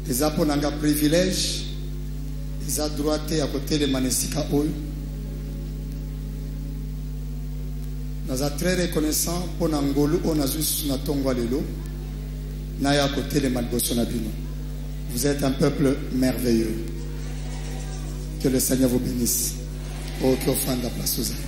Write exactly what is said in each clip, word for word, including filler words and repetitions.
Les aponanga privilège, les a droité à côté de Manesika Oyo. Nous sommes très reconnaissants pour Nangolu, on a juste na Tongwa Lelo, na à côté de Malbosonabino. Vous êtes un peuple merveilleux. Que le Seigneur vous bénisse. Oh, que offrande la place aux hommes.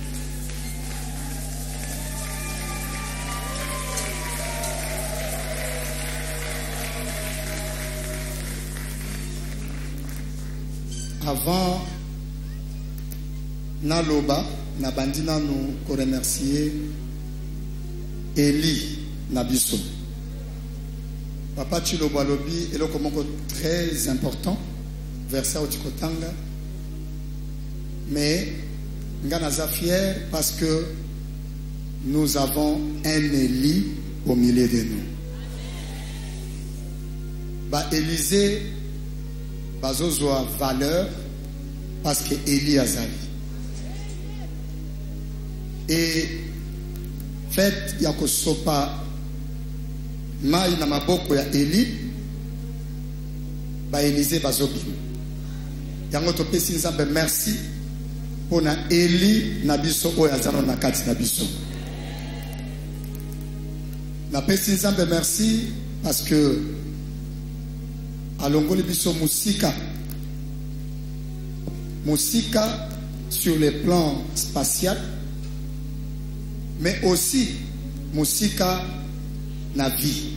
Avant, Naloba, Nabandina nous remercier Eli Nabiso. Papa Chiloba Lobi est le commandant très important, verset au Tikotanga. Mais, Nganaza fier parce que nous avons un Eli au milieu de nous. Bah, Élisée, Bazozoa valeur parce que Eli Azali. Et fait, il y a que sopa mai na maboko ya Eli, ba Élisée bazobino. Yango to pesi nzambe merci pour na Eli na biso oyo azana na kati na biso. Na pesi nzambe merci parce que alongoli biso musika musika sur le plan spatial mais aussi musika na vie.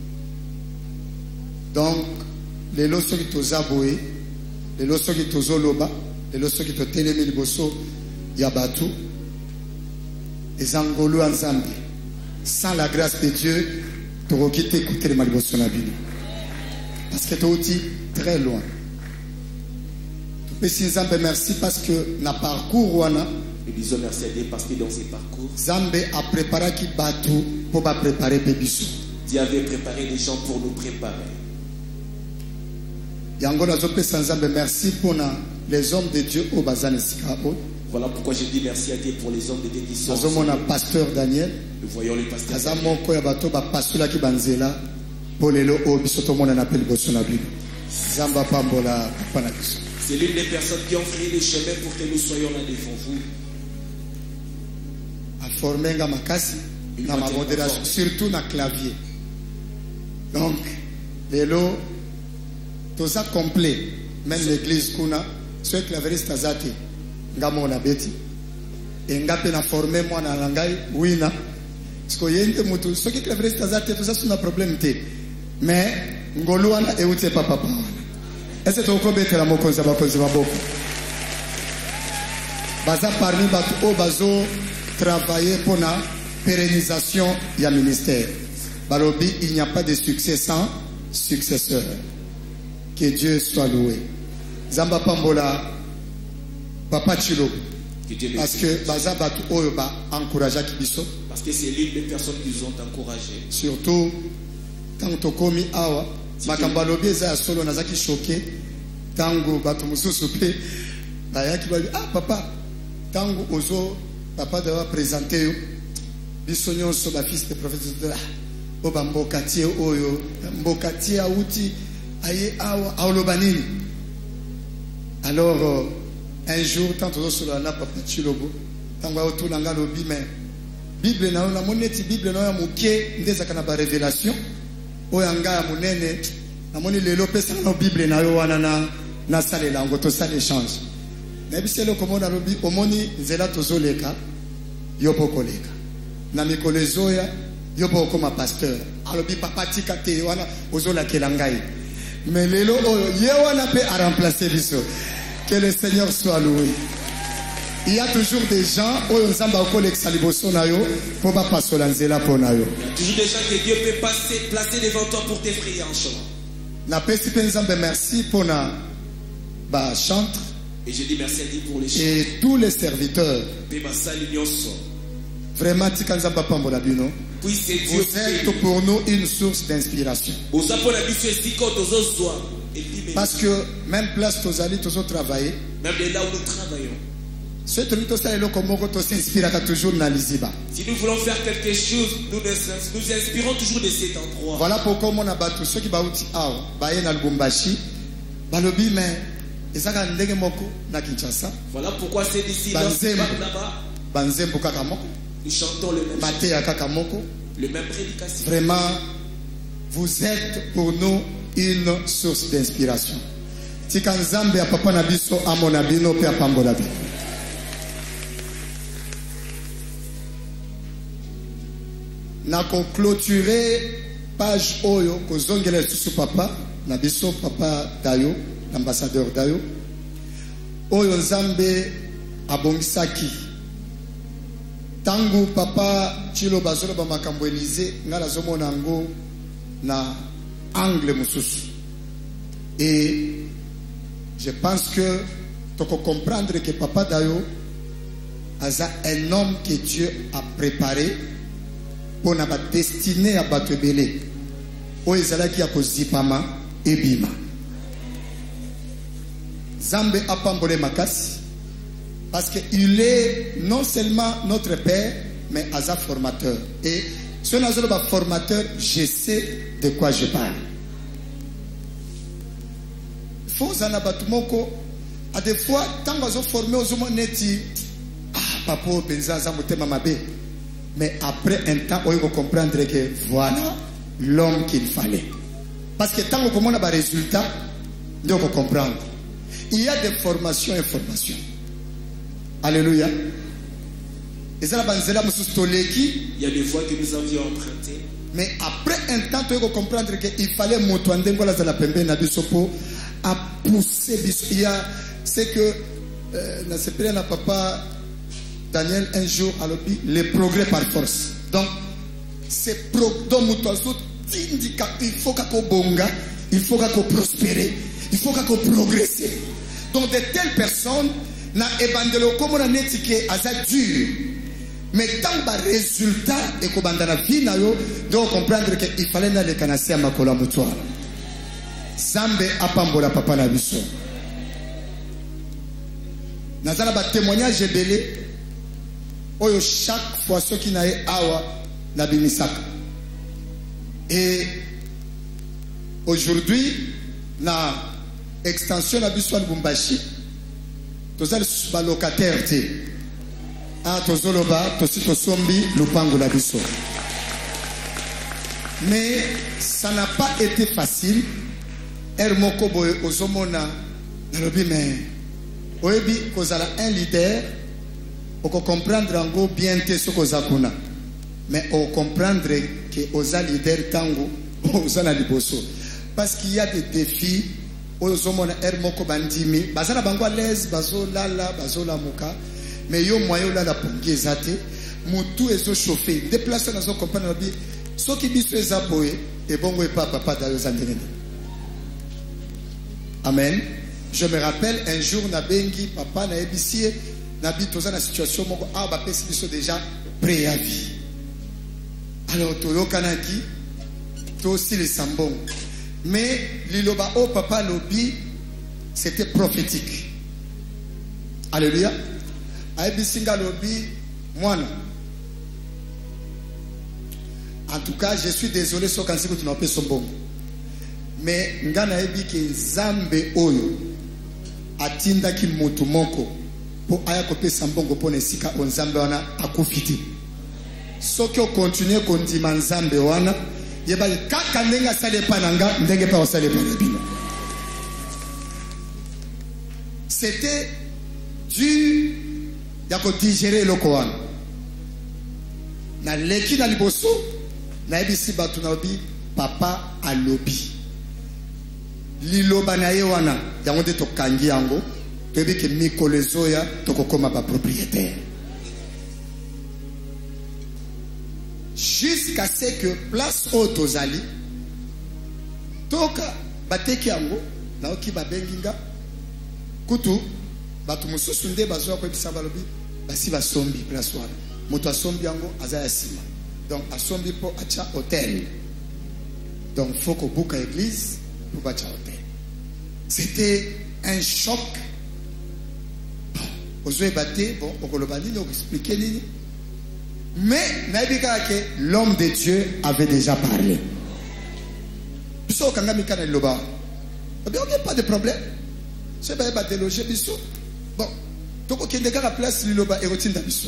Donc les loso qui tozaboé, les loso qui tozoloba, les loso qui to telemi liboso yabatu les angolo ensemble. Sans la grâce de Dieu, tu vas quitter écouter les maliboso na bino. Parce que tu es très loin. Tu peux merci parce que na parcours wana. Nous disons merci à Dieu parce que dans ces parcours, Zambé a préparé qui batou pour pas préparer Pébiso. Dieu avait préparé des gens pour nous préparer. Yango na zope sans Zambé merci pour na les hommes de Dieu au bazane sikao. Voilà pourquoi je dis merci à Dieu pour les hommes de Dieu qui sont. Nous avons un pasteur Daniel. Nous voyons le pasteur. Azamo ko ya bato ba pasula ki banzela. C'est l'une des personnes qui ont fait le chemin pour que nous soyons là devant vous. A formé ma makasi, na ma modération, surtout na clavier. Donc, les lots, tout ça complet, même l'église kuna, ce clavieriste azati, ngamo na beti, et ngape na formé moi na langai, wina, parce que yente mutu, ce qui clavieriste azati, tout ça c'est un problème té. Mais ngoluana e ute papa papa. Est-ce que tu connais la mokonza bakonza baboko? Baza parmi batu o bazo travailler pour la pérennisation du ministère. Balobi, il n'y a pas de succès sans successeur. Que Dieu soit loué. Zamba Pambola, Papa Chilo. Parce que baza batu o ba encourager kibiso. Parce que c'est l'une des personnes qui nous ont encouragés. Surtout tango komi awa makambo lobi eza solo nazaki choqué tango bato mususu pe bayaki ba ah papa tango ozo papa dewa présenter yo biso nyonso ba fils de prophète o ba mbokatie oyo mbokatie auti aye awa awloba nini. Alors euh, un jour tant ozo solo na papa Chilobo tango otuna ngalobi mais Bible na na moneti Bible na ya muke ndeza kana ba révélation oyanga munene namoni lelo pesa na Bible na yo wana na na sale lango to sale échange na biselo komona lobi omoni nzela tozoleka yopo koleka na mikolo zoya yopo koma pasteur alobi papa tika te wana ozola kelangai mais lelo oyo ye wana pe a remplacer biso. Que le Seigneur soit loué. Il y a toujours des gens où on s'en va au collègue saliboso na yo pour pas passer la nzela pour na yo. Toujours des gens que Dieu peut passer, placer devant toi pour t'effrayer en chemin. Na pesi penzambe merci pour na ba chantre. Et je dis merci à Dieu pour les chants. Et tous les serviteurs. Vraiment tikanzamba pambola bino. Vous êtes pour nous une source d'inspiration. Parce que même place tozali tozo travailler. Même de là où nous travaillons. Si nous voulons faire quelque chose, nous nous inspirons toujours de cet endroit. Voilà pourquoi mon abattu, ceux qui bauti awa, baye na Lubumbashi, balobi mais ezaka ndenge moko na Kinshasa. Voilà pourquoi c'est d'ici là-bas. Banzembo kaka moko. Nous chantons le même chant. Matéa kaka moko. Le même prédication. Vraiment, vous êtes pour nous une source d'inspiration. Tika nzambe ya papa na biso amona bino pe apambola bino. Nako clôturer page oyo kozongela susu papa na biso papa Dayo, l'ambassadeur Dayo. Oyo nzambe abongisaki. Tangu papa Chilo bazolo ba makambo Élysée ngala zomona ngo na angle mususu. Et je pense que tu peux comprendre que papa Dayo est un homme que Dieu a préparé pour notre destinée à battre belé. O ezala ki akozipama ebima. Zambe apambole makasi parce qu'il est non seulement notre père mais asa formateur. Et si on a un formateur, je sais de quoi je parle. Faut zana batumoko à des fois tant que vous formez aux hommes neti ah papa benza za mutema mabe. Mais après un temps, on va comprendre que voilà l'homme qu'il fallait. Parce que tant qu'on a des résultats, on va comprendre. Il y a des formations et formations. Alléluia. Il y a des fois que nous avions emprunté. Mais après un temps, on va comprendre qu'il fallait montrer la pembe na bisopo à pousser. Il y a c'est que na sepele na papa Daniel un jour a dit les progrès par force. Donc c'est pro donc il faut qu'on bonga, il faut qu'on prospère, il faut qu'on progresse. Donc de telles personnes na ebandelo comme on a étiqueté à ça dur. Mais tant que résultat et qu'on bandana vie na yo, donc comprendre que il fallait na le canasser à makola mutoa. Zambe apambola papa na biso. Nazala ba témoignage belé. Oyo chaque fois ceux qui n'aient awa na bimisaka. Et aujourd'hui na extension na biso Lubumbashi tozali ba locataire te. Ah tozoloba tosi tosombi lupango na biso. Mais ça n'a pas été facile. Hermoko boye ozomona na lobi mais oyebi kozala un leader. On peut comprendre en gros bien ce que vous mais on comprendre que vous avez leader tango vous avez liboso parce qu'il y a des défis aux hommes er moko bandimi bazala bango l'aise bazo lala bazo la muka mais yo moyo la la pongi zate mutu ezo chauffer déplacer na zo comprendre bi so ki biso ezaboye et bongo e papa papa Dayo zandene. Amen. Je me rappelle un jour na bengi papa na ebisie Nabi toza na situation moko ah ba pesi biso déjà préavis. Alors tolo kanaki to aussi les sambon. Mais liloba o papa lobi c'était prophétique. Alléluia. Aibi singa lobi mwana. En tout cas, je suis désolé so kansi ko tunape sombon. Mais ngana aibi ke zambe oyo atinda ki moto moko. Pour aya kope sambongo pone sika onzambe wana akufiti. Soki o continue kondima nzambe wana yeba kaka ndenga sale pananga ndenge pa osale panabino. C'était dur ya ko digérer loko wana. Na leki na liboso na ebisi batu na obi papa alobi. Liloba na ye wana yango de to kangi yango. Que Mikolezoya tokokoma ba propriétaire. Jusqu'à ce que place Otozali toka bateki yango na oki ba benginga kutu batu mususu nde bazwa ko bisaba lobi basi ba sombi place wana moto asombi yango azaya sima donc asombi po acha hôtel donc faut ko buka église pour bacha hôtel. C'était un choc. ozo ebate bon okoloba nini expliquer nini. Mais naibika que l'homme de Dieu avait déjà parlé. Biso kanga mikana loba. Bien OK, pas de problème. C'est pas ba déloger biso. Bon, toko kende kaka place liloba erotinda biso.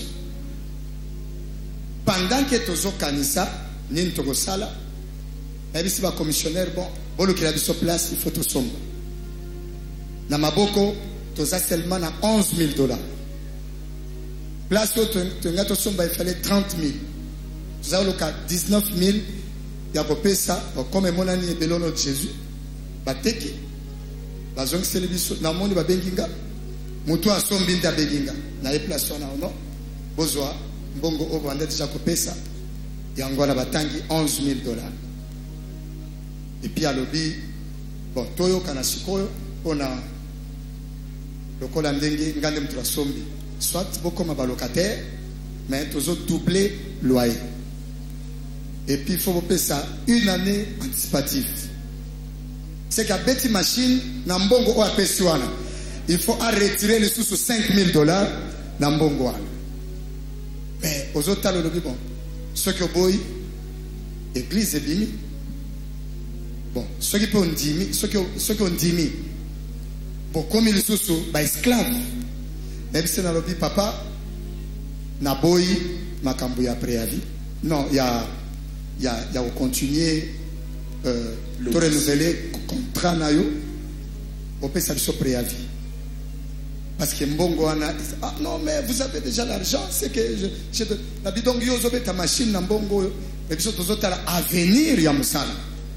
Pendant que tozo kanisa nini toko sala, nabisi ba commissionnaire bon, bolo ki la biso place il faut to somba. Na maboko toza seulement na onze mille dollars. Place où tu as il fallait trente mille. Tu as le cas dix-neuf mille. Il y a coupé ça. Comme mon ami est belon de Jésus. Bateki. Bazong célébiso. Na monde ba benginga. Mutu a son binda benginga. Na e place on a non. Bozwa. Mbongo obo ande déjà coupé ça. Yangwa na batangi onze mille dollars. Et puis à l'obi. Bon, toyo kanasikoyo. On a. Le col ndenge ngande mtu sombi. Soit beaucoup comme un locataire, mais tous autres doubler loyer. Et puis il faut payer ça une année anticipative. C'est qu'à bête machine, n'ambongo ou à pesuana. Il faut retirer les sous sur cinq mille dollars n'ambongo. Mais aux autres le lobby bon. Ceux qui ont boy, église et bimi. Bon, ceux qui ont dix mille, ceux qui ont ceux qui ont dix mille. Bon, comme ils sont sous, bah esclaves. Même si on a dit papa, na boy makambu ya préavis. Non, il y a, il y a, il y a continuer, euh, to renouveler contrat na yo, on peut s'absorber sur préavis. Parce que mbongo ana, ah non mais vous avez déjà l'argent, c'est que je, je la bidong yo zobe ta machine na mbongo, et puis surtout autres à venir ya musala.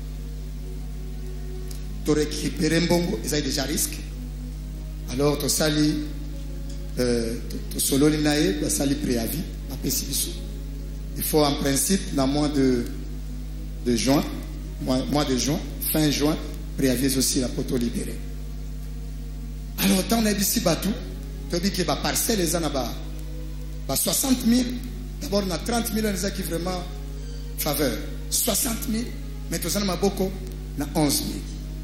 To récupérer mbongo, ils ont déjà risque. Alors to sali Euh, solo linae basali préavis apesi biso. Il faut en principe dans mois de de juin, mois, mois de juin, fin juin, préavis aussi la poto libéré. Alors tant on a dit si batou, tu dis que ba parcelle les anaba ba soixante mille, d'abord on a trente mille on a qui vraiment faveur. soixante mille, mais tous en a beaucoup na onze mille.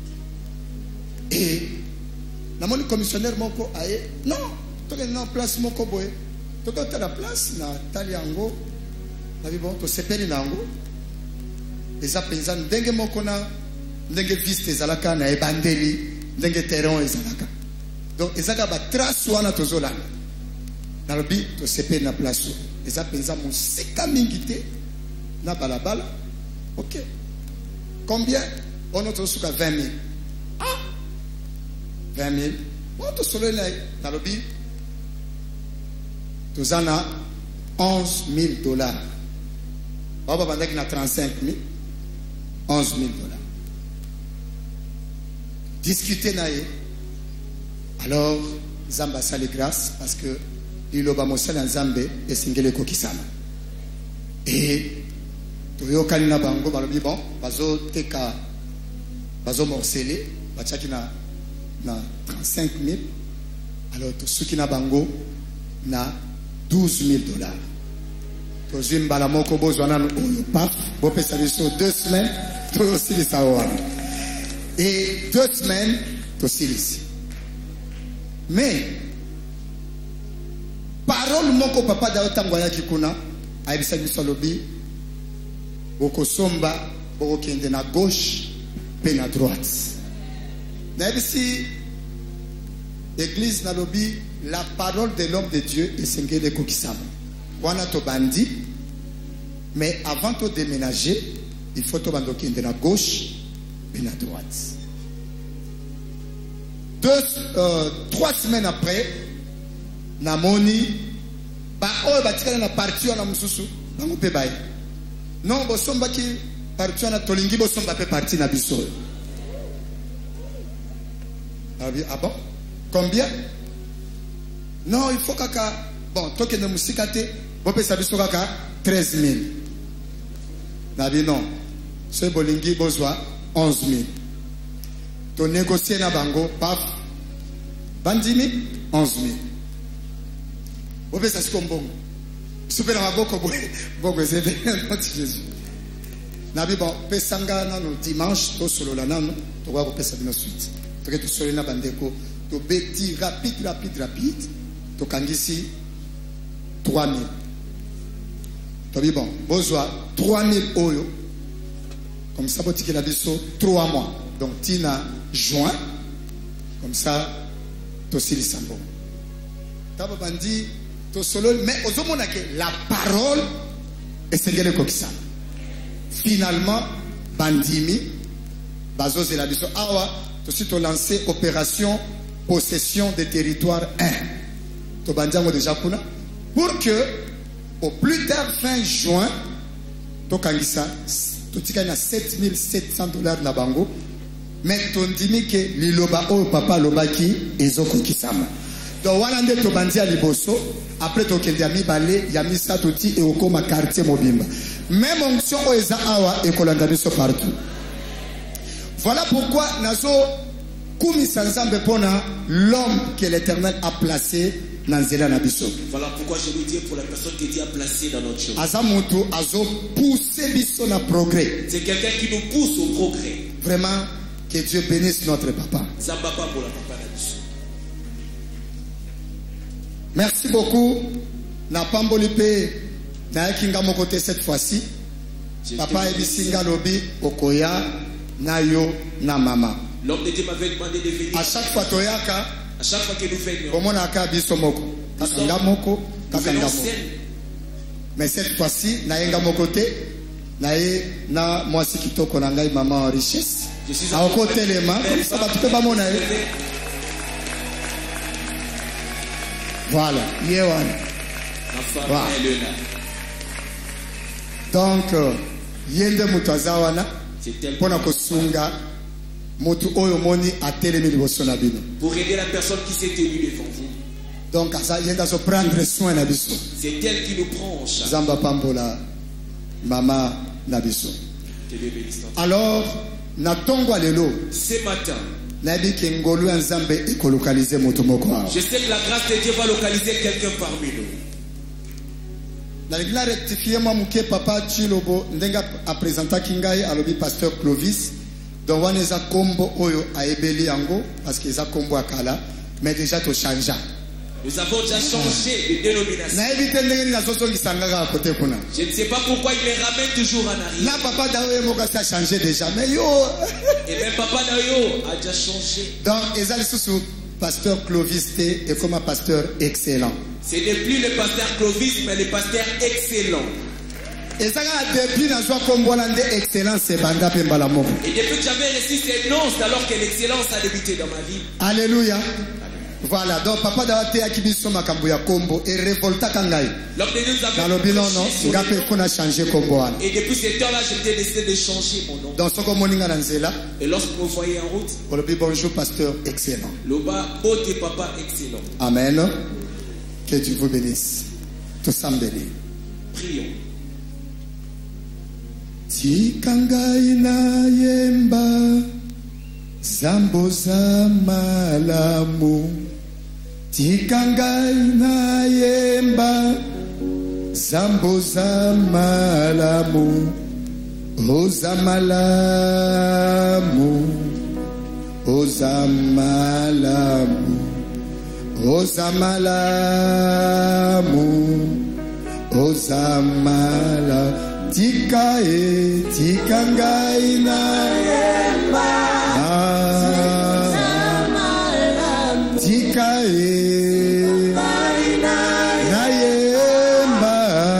Et na mon commissionnaire moko aye non tu es en place mon coboy. Tu es la place na taliango. Na bon to sepeli nango. Les apenzan dengue mokona dengue viste zalaka na ebandeli dengue terrain ezalaka. Donc ezaka ba trace wana tozola. Na lobi to sepeli na place. Les apenzan mon sika mingité na balabala. OK. Combien? On a suka vingt mille. Ah. vingt mille. On to solo na lobi tous en a onze mille dollars. On va vendre à trente-cinq mille. onze mille dollars. Discuter naïe. Alors, Zamba sali grâce parce que il oba mosala Nzambe et singele kokisana. Et toyo kalina bango balobi bon, bazo teka bazo morceler, bachaki na na trente-cinq mille. Alors tout ce qui na bango na douze mille dollars. Tozim balamoko bozwana no paf, bo pesa biso deux semaines, to aussi les savoir. Et deux semaines, to silisi. Mais parole moko papa da otango ya kikuna, aibisa biso lobi boko somba, boko kende na gauche, pe na droite. Na ibisi Église na lobi la parole de l'homme de Dieu est sengele kokisama. Wana to bandi, mais avant de déménager, il faut to bandoki de la gauche et de la droite. Deux, euh, trois semaines après, namoni ba o batikana na parti wana mususu na mupe bai. Non bo somba ki parti wana tolingi bo somba pe parti na biso. Ah bon? Combien? Non, il faut kaka. Bon, toi qui ne musikate, vous pouvez savoir sur kaka treize mille. Nabi non. Ce bolingi bozwa onze mille. To négocier na bango, paf. Bandimi, onze mille. Vous pouvez savoir comme bon. Super na boko boy. Boko zebe notre Jésus. Nabi bon, pesanga na no dimanche to solo la nano, to wa ko pesa bino suite. To ke to solo na bandeko. To beti rapide, rapide, rapide. tokangisi trois mille. Tobi bon, besoin trois mille oyo. Comme ça, botiki la biso trois mois. Donc, tina juin. Comme ça, tosili sambo. Taba bandi, to solo, mais aux hommes la parole est sengele kokisa. Finalement, bandimi, bazo la biso awa, to si to lancé opération possession des territoires un. To bandiango déjà kuna. Pour que, au plus tard fin juin, to kangisa, to tika na sept mille sept cents dollars na bango. Mais ton dimi que liloba o papa lobaki ezoko kisama. Donc wana nde to bandia liboso après to kende mi balé ya misa toti e okoma quartier mobimba. Même onction o eza awa e kolanda biso partout. Voilà pourquoi nazo kumi sanzambe pona l'homme que l'Éternel a placé dans zela na biso. Voilà pourquoi je veux dire pour la personne que Dieu a placée dans notre chemin. Azamoto azo pousser biso na progrès. C'est quelqu'un qui nous pousse au progrès. Vraiment que Dieu bénisse notre papa. Merci beaucoup. Na pambolipe na kinga mokote cette fois-ci. Papa ebisinga lobi okoya na yo na mama. L'homme de Dieu m'avait demandé de venir. À chaque fois toyaka, à chaque fois que nous venions. Omona ka biso moko. Kakanga moko, kakanga moko. Mais cette fois-ci na yenga mokote na ye na mwasi kitoko na ngai maman richesse. Je suis à côté les mains, comme ça va tout pas mon aïe. Voilà, Yewan. Voilà. Donc, yende mutazawana, pour na kosunga, mutu oyo moni a telemi liboso na bino. Pour aider la personne qui s'est tenue devant vous. Donc, ça yenda so prendre soin na biso. C'est elle qui nous prend en charge. Zamba pambola, mama na biso. Alors, Natongo lelo. Ce matin, je sais que la grâce de Dieu va localiser quelqu'un parmi nous. Je rectifier moi muke papa Chilobo ndenga a présenté kingai alobi pasteur Clovis donc on eza kombo oyo a ebeli yango parce que eza kombo akala mais déjà to changer. Nous avons déjà changé de dénomination. Je ne sais pas pourquoi il les ramène toujours en arrière. Là, papa Daoye a changé déjà. Mais yo. Et même papa Daoye a déjà changé. Donc, Ezal Soussou, pasteur Clovis et comme un pasteur excellent. Ce n'est plus le pasteur Clovis, mais le pasteur excellent. Et ça depuis dans soi comme excellence c'est banda pembala moko. Et depuis que j'avais reçu ces noms, c'est alors que l'excellence a débuté dans ma vie. Alléluia. Voilà, donc papa d'Awate Akibiso Makambu ya Kombo et révolta Kangai. Dans le bilan, non, Ngapé qu'on a changé Kombo. Et depuis ce temps-là, j'étais décidé de changer mon nom. Dans ce moninga Nanzela. Et lorsque vous voyez en route, pour le bonjour, pasteur excellent. Loba, beauté papa excellent. Amen. Que Dieu vous bénisse. Tout sambeli. Prions. Tikangai na yemba Zamboza malamu Tikangai na yemba Zamboza malamu Oza malamu Oza malamu Oza malamu Oza malamu Tikae Tikangai na yemba Tikae Nayemba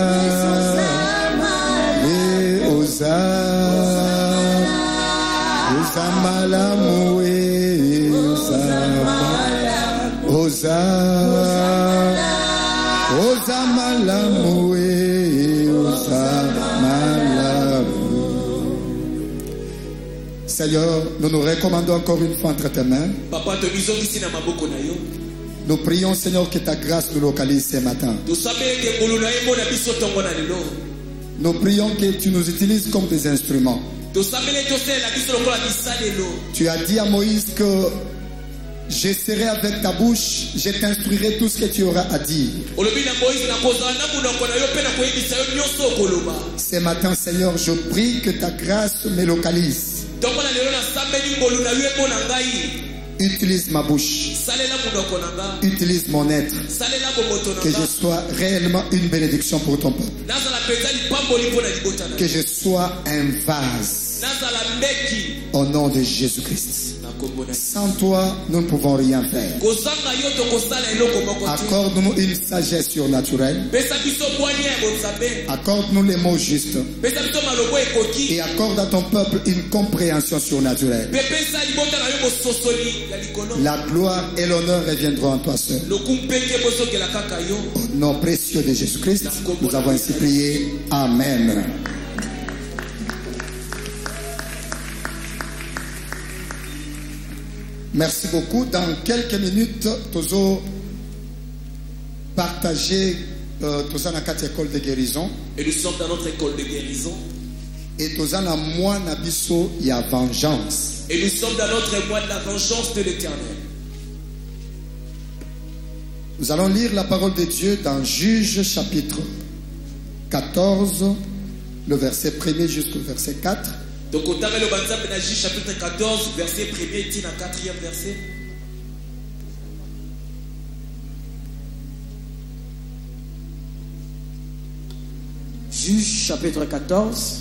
Le Oza Oza malamu Oza Oza malamu Oza malamu. Seigneur, nous nous recommandons encore une fois entre tes mains. Nous prions, Seigneur, que ta grâce nous localise ce matin. Nous prions que tu nous utilises comme des instruments. Tu as dit à Moïse que je serai avec ta bouche, je t'instruirai tout ce que tu auras à dire. Ce matin, Seigneur, je prie que ta grâce me localise. Utilise ma bouche. Utilise mon être. Que je sois réellement une bénédiction pour ton peuple. Que je sois un vase. Au nom de Jésus-Christ. Sans toi, nous ne pouvons rien faire. Accorde-nous une sagesse surnaturelle. Accorde-nous les mots justes. Et accorde à ton peuple une compréhension surnaturelle. La gloire et l'honneur reviendront en toi seul. Au nom précieux de Jésus-Christ, nous avons ainsi prié. Amen. Merci beaucoup. Dans quelques minutes, nous allons partager euh, dans notre école de guérison. Et nous sommes dans notre école de guérison. Et nous avons un mois nabiso, il y a vengeance. Et nous sommes dans notre mois de la vengeance de l'Éternel. Nous allons lire la parole de Dieu dans Juges chapitre quatorze, le verset premier jusqu'au verset quatre. Donc, au Tamel Obanzab Naji, chapitre quatorze, verset premier, dit dans quatrième verset. Juge, chapitre quatorze.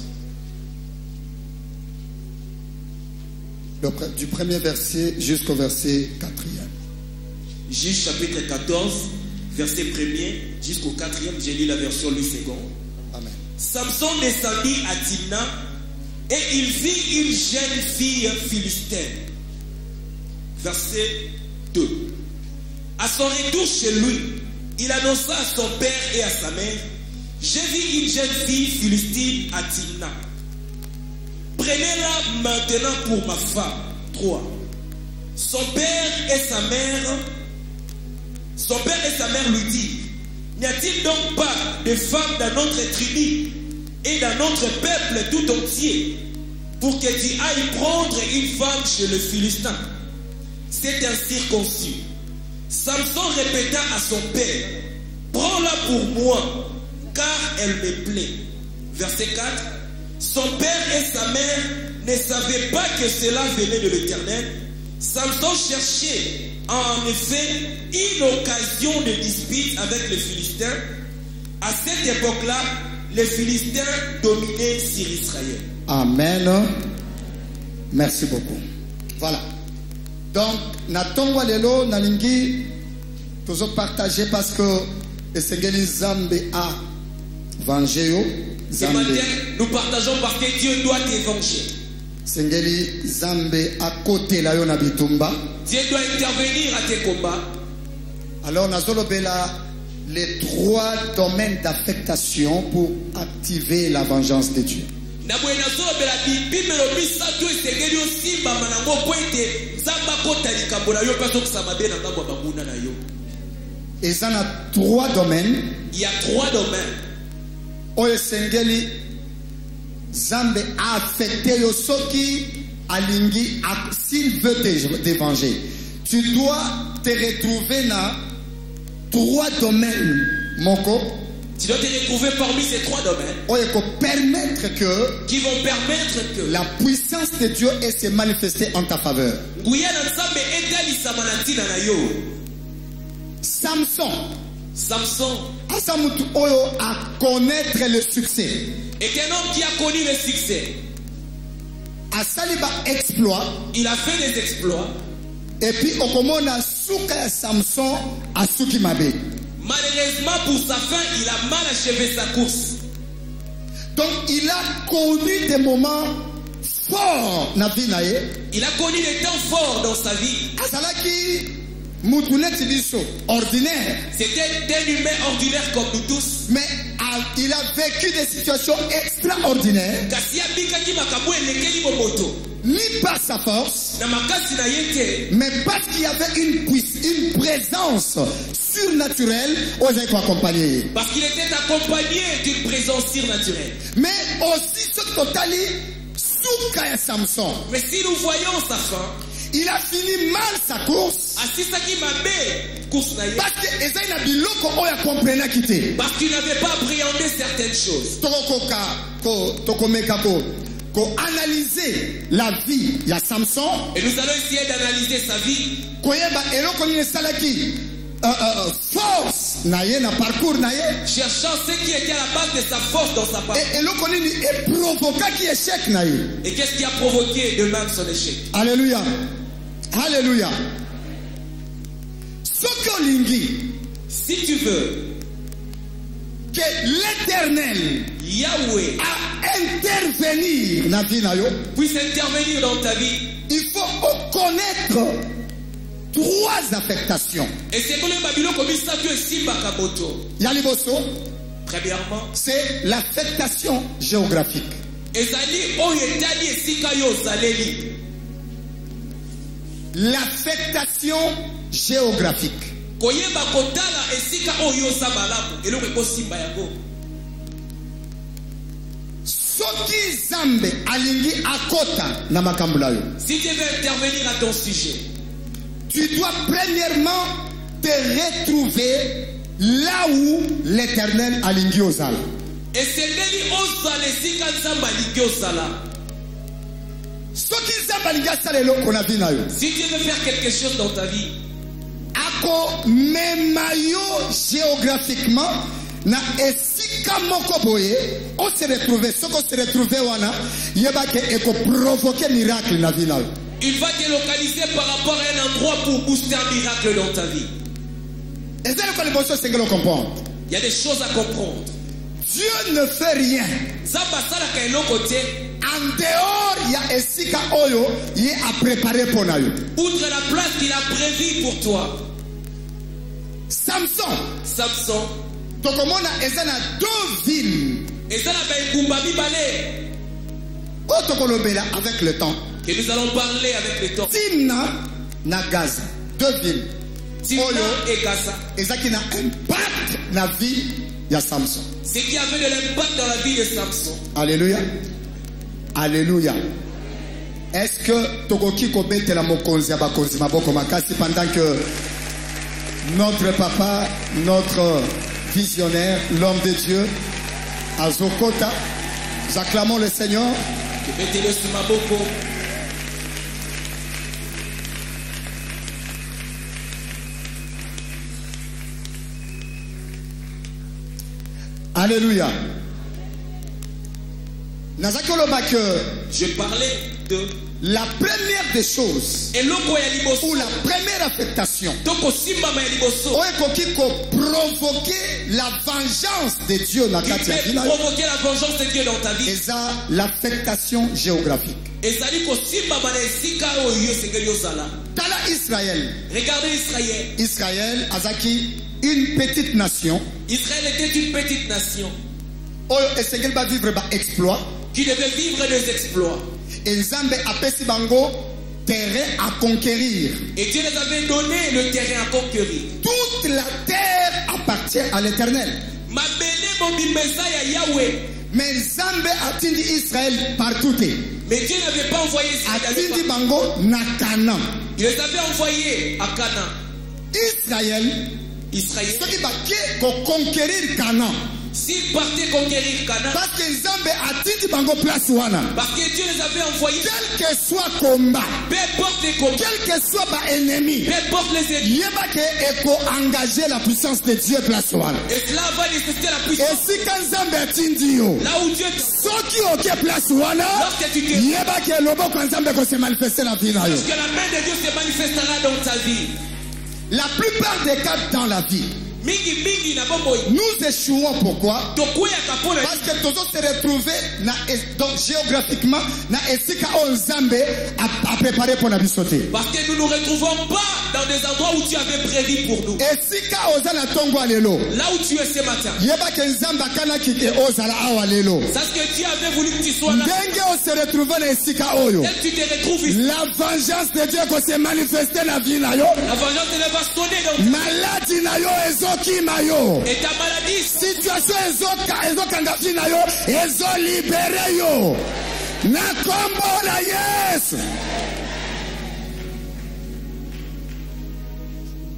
Le, du premier verset jusqu'au verset quatrième. Juge, chapitre quatorze, verset premier jusqu'au quatrième. J'ai lu la version Louis second. Amen. Samson descendit à Timna. Et il vit une jeune fille philistine. Verset deux. À son retour chez lui, il annonça à son père et à sa mère: j'ai vu une jeune fille philistine à Timna. Prenez-la maintenant pour ma femme. trois. Son père et sa mère, son père et sa mère lui dirent: n'y a-t-il donc pas de femmes dans notre tribu et dans notre peuple tout entier pour que tu ailles prendre une femme chez le Philistin? C'est un circoncis. Samson répéta à son père: prends-la pour moi, car elle me plaît. Verset quatre. Son père et sa mère ne savaient pas que cela venait de l'Éternel. Samson cherchait en effet une occasion de dispute avec les Philistins. À cette époque-là, les Philistins dominaient sur Israël. Amen. Merci beaucoup. Voilà. Donc, Natongo Lelo Nalingi, nous avons partagé parce que le Seigneur Zambe a vengé. Ce matin, nous partageons parce que Dieu doit te venger. Seigneur Zambe a côté la Yona Bitumba. Dieu doit intervenir à tes combats. Alors, nous avons les trois domaines d'affectation pour activer la vengeance de Dieu. Et ça a trois domaines. Il y a trois domaines. Oye Sengeli Zambe a affecté Yosoki Alingi s'il veut te venger. Tu dois te retrouver dans trois domaines, Moko. Tu dois te retrouver parmi ces trois domaines. Oye ko permettre que qui vont permettre que la puissance de Dieu ait se manifester en ta faveur. Samson. Samson. Asamutu oyo à connaître le succès. Et qu'un homme qui a connu le succès. Asaliba exploit. Il a fait des exploits. Et puis okomona suka Samson asuki mabe. Malheureusement pour sa fin, il a mal achevé sa course. Donc il a connu des moments forts na vie naye. Il a connu des temps forts dans sa vie. Asalaki mutuneti biso ordinaire. C'était un humain ordinaire comme nous tous. Mais il a vécu des situations extraordinaires. Ni par sa force, mais parce qu'il y avait une, une présence surnaturelle aux accompagnés. Parce qu'il était accompagné d'une présence surnaturelle. Mais aussi ce totali Souka Samson. Mais si nous voyons sa fin, il a fini mal sa course. Parce qu'il n'avait pas appréhendé certaines choses. analyser la vie de Samson. Et nous allons essayer d'analyser sa vie. Koyeba eloko ni salaki force na ye na parcours na ye. Cherchant ce qui était à la base de sa force dans sa parcours. Et eloko ni e provoquer qui échec na ye. Et qu'est-ce qui a provoqué de même son échec? Alléluia. Alléluia. Sokolingi, si tu veux que l'Éternel Yahweh a intervenir na vie na yo, puisse intervenir dans ta vie, il faut connaître trois affectations. Et c'est que le Babylone comme ça que Simba Kaboto. Yaliboso, premièrement, c'est l'affectation géographique. Ezali o yetali esika yo zaleli. L'affectation géographique. Koyeba kotala esika o yo zabalamu eloko ko Simba yango. Soki Zambe alingi akota na makambula yo. Si tu veux intervenir à ton sujet, tu dois premièrement te retrouver là où l'Éternel alingi ozala. Et c'est lui ozala esika Nzamba alingi ozala. Soki Nzamba alingi asala eloko na vie na yo. Si tu veux faire quelque chose dans ta vie, ako memayo géographiquement na esika moko boye on se retrouve soko se retrouve wana yeba ke eko provoquer miracle na vie na yo. Il va te localiser par rapport à un endroit pour booster un miracle dans ta vie. Et c'est le que c'est que l'on comprend. Il y a des choses à comprendre. Dieu ne fait rien en dehors il y a esika oyo il a préparé pour nous. Outre la place qu'il a prévue pour toi. Samson. Samson. Tokomona ezana deux villes. Ezana ba ngumba mibale. Otokolobela avec le temps. Que nous allons parler avec le temps. Timna na Gaza. Deux villes. Timna et Gaza. Ezaki na impact na vie ya Samson. Ce qui avait de l'impact dans la vie de Samson. Alléluia. Alléluia. Est-ce que Tokoki Kobete la mokonzi ya bakonzi maboko makasi pendant que notre papa, notre visionnaire, l'homme de Dieu, Azokota, nous acclamons le Seigneur. Mettez-le sous ma boko. Alléluia. Je parlais de la première des choses ou la première affectation qui provoquer la vengeance de Dieu dans ta vie. Provoquer la vengeance de Dieu dans ta vie. C'est l'affectation géographique. Tala Israël. Regardez Israël. Israël, Azaki, une petite nation. Israël était une petite nation. Qui va vivre des exploits. Qui devait vivre des exploits. Et Nzambe apesi bango terrain à conquérir. Et Dieu les avait donné le terrain à conquérir. Toute la terre appartient à l'Éternel. Mais Nzambe atindi Israël partout. Mais Dieu n'avait pas envoyé atindi bango na Canaan. Il les avait envoyés à Canaan. Israël, Israël, ceux qui vont conquérir Canaan. S'ils partaient conquérir Canaan, parce que Nzambe atindi bango place wana. Parce que Dieu les avait envoyés. Quel que soit combat, peu importe les combats, quel que soit ba ennemi, peu importe les ennemis, yeba ke eko engager la puissance de Dieu place wana. Et cela va nécessiter la puissance. Et si quand Nzambe atindi yo, là où Dieu soki oke place wana, yeba ke lobo kwa Nzambe ko se manifester la vie na yo. Parce que la main de Dieu se manifestera dans ta vie. La plupart des cas dans la vie, mingi mingi na bomboy, nous échouons. Pourquoi? Parce que tous se retrouver na, donc géographiquement na esika on Nzambe a préparé pour la bisoté. Parce que nous ne nous retrouvons pas dans des endroits où tu avais prévu pour nous. Esika ozala tongo alelo. Là où tu es ce matin. Yeba ke Nzamba kana kike ozala awa lelo. C'est ce que Dieu avait voulu que tu sois là. Ndenge on se retrouve na esika oyo. Et tu te retrouves ici. La vengeance de Dieu ko se manifester na vie na yo. La vengeance de Dieu va sonner dans maladie na yo ezoki mayo. Et ta maladie, situation ezoka ezokanga vie na yo ezo libérer yo. Na kombo la Yesu.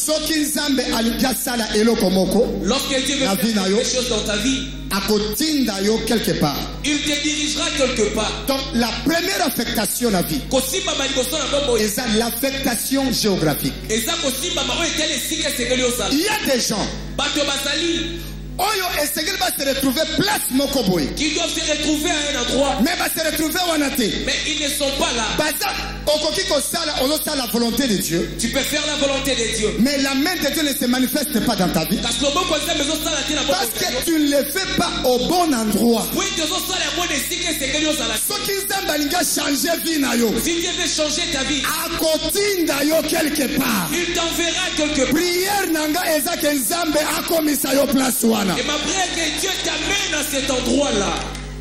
soki nzambe alingi asala eloko moko Lorsque Dieu veut na faire vie na yo, quelque chose dans ta vie, akotinda yo quelque part. il te dirigera quelque part. Donc la première affectation na vie Kosimba maliboso na bombo est l'affectation géographique. eza kosimba ma oyo tele sika segeli osala. Il y a des gens Bato bazali oyo esengeli va se retrouver place moko boye, qui doivent se retrouver à un endroit, mais va se retrouver wana te. mais ils ne sont pas là. Baza okoki kosala ozosala la volonté de Dieu, Tu peux faire la volonté de Dieu. mais la main de Dieu ne se manifeste pas dans ta vie Parce que le bon conseil mais osala te na bon parce que tu ne le fais pas au bon endroit. Oui, tu osala ya bonne sika segeli osala. Soki nzambe alingi changer vie na yo, Si Dieu veut changer ta vie, akotinda yo quelque part. il t'enverra quelque part. Prière nanga eza ke nzambe akomisa yo place wana. Et ma prière que Dieu t'amène à cet endroit-là.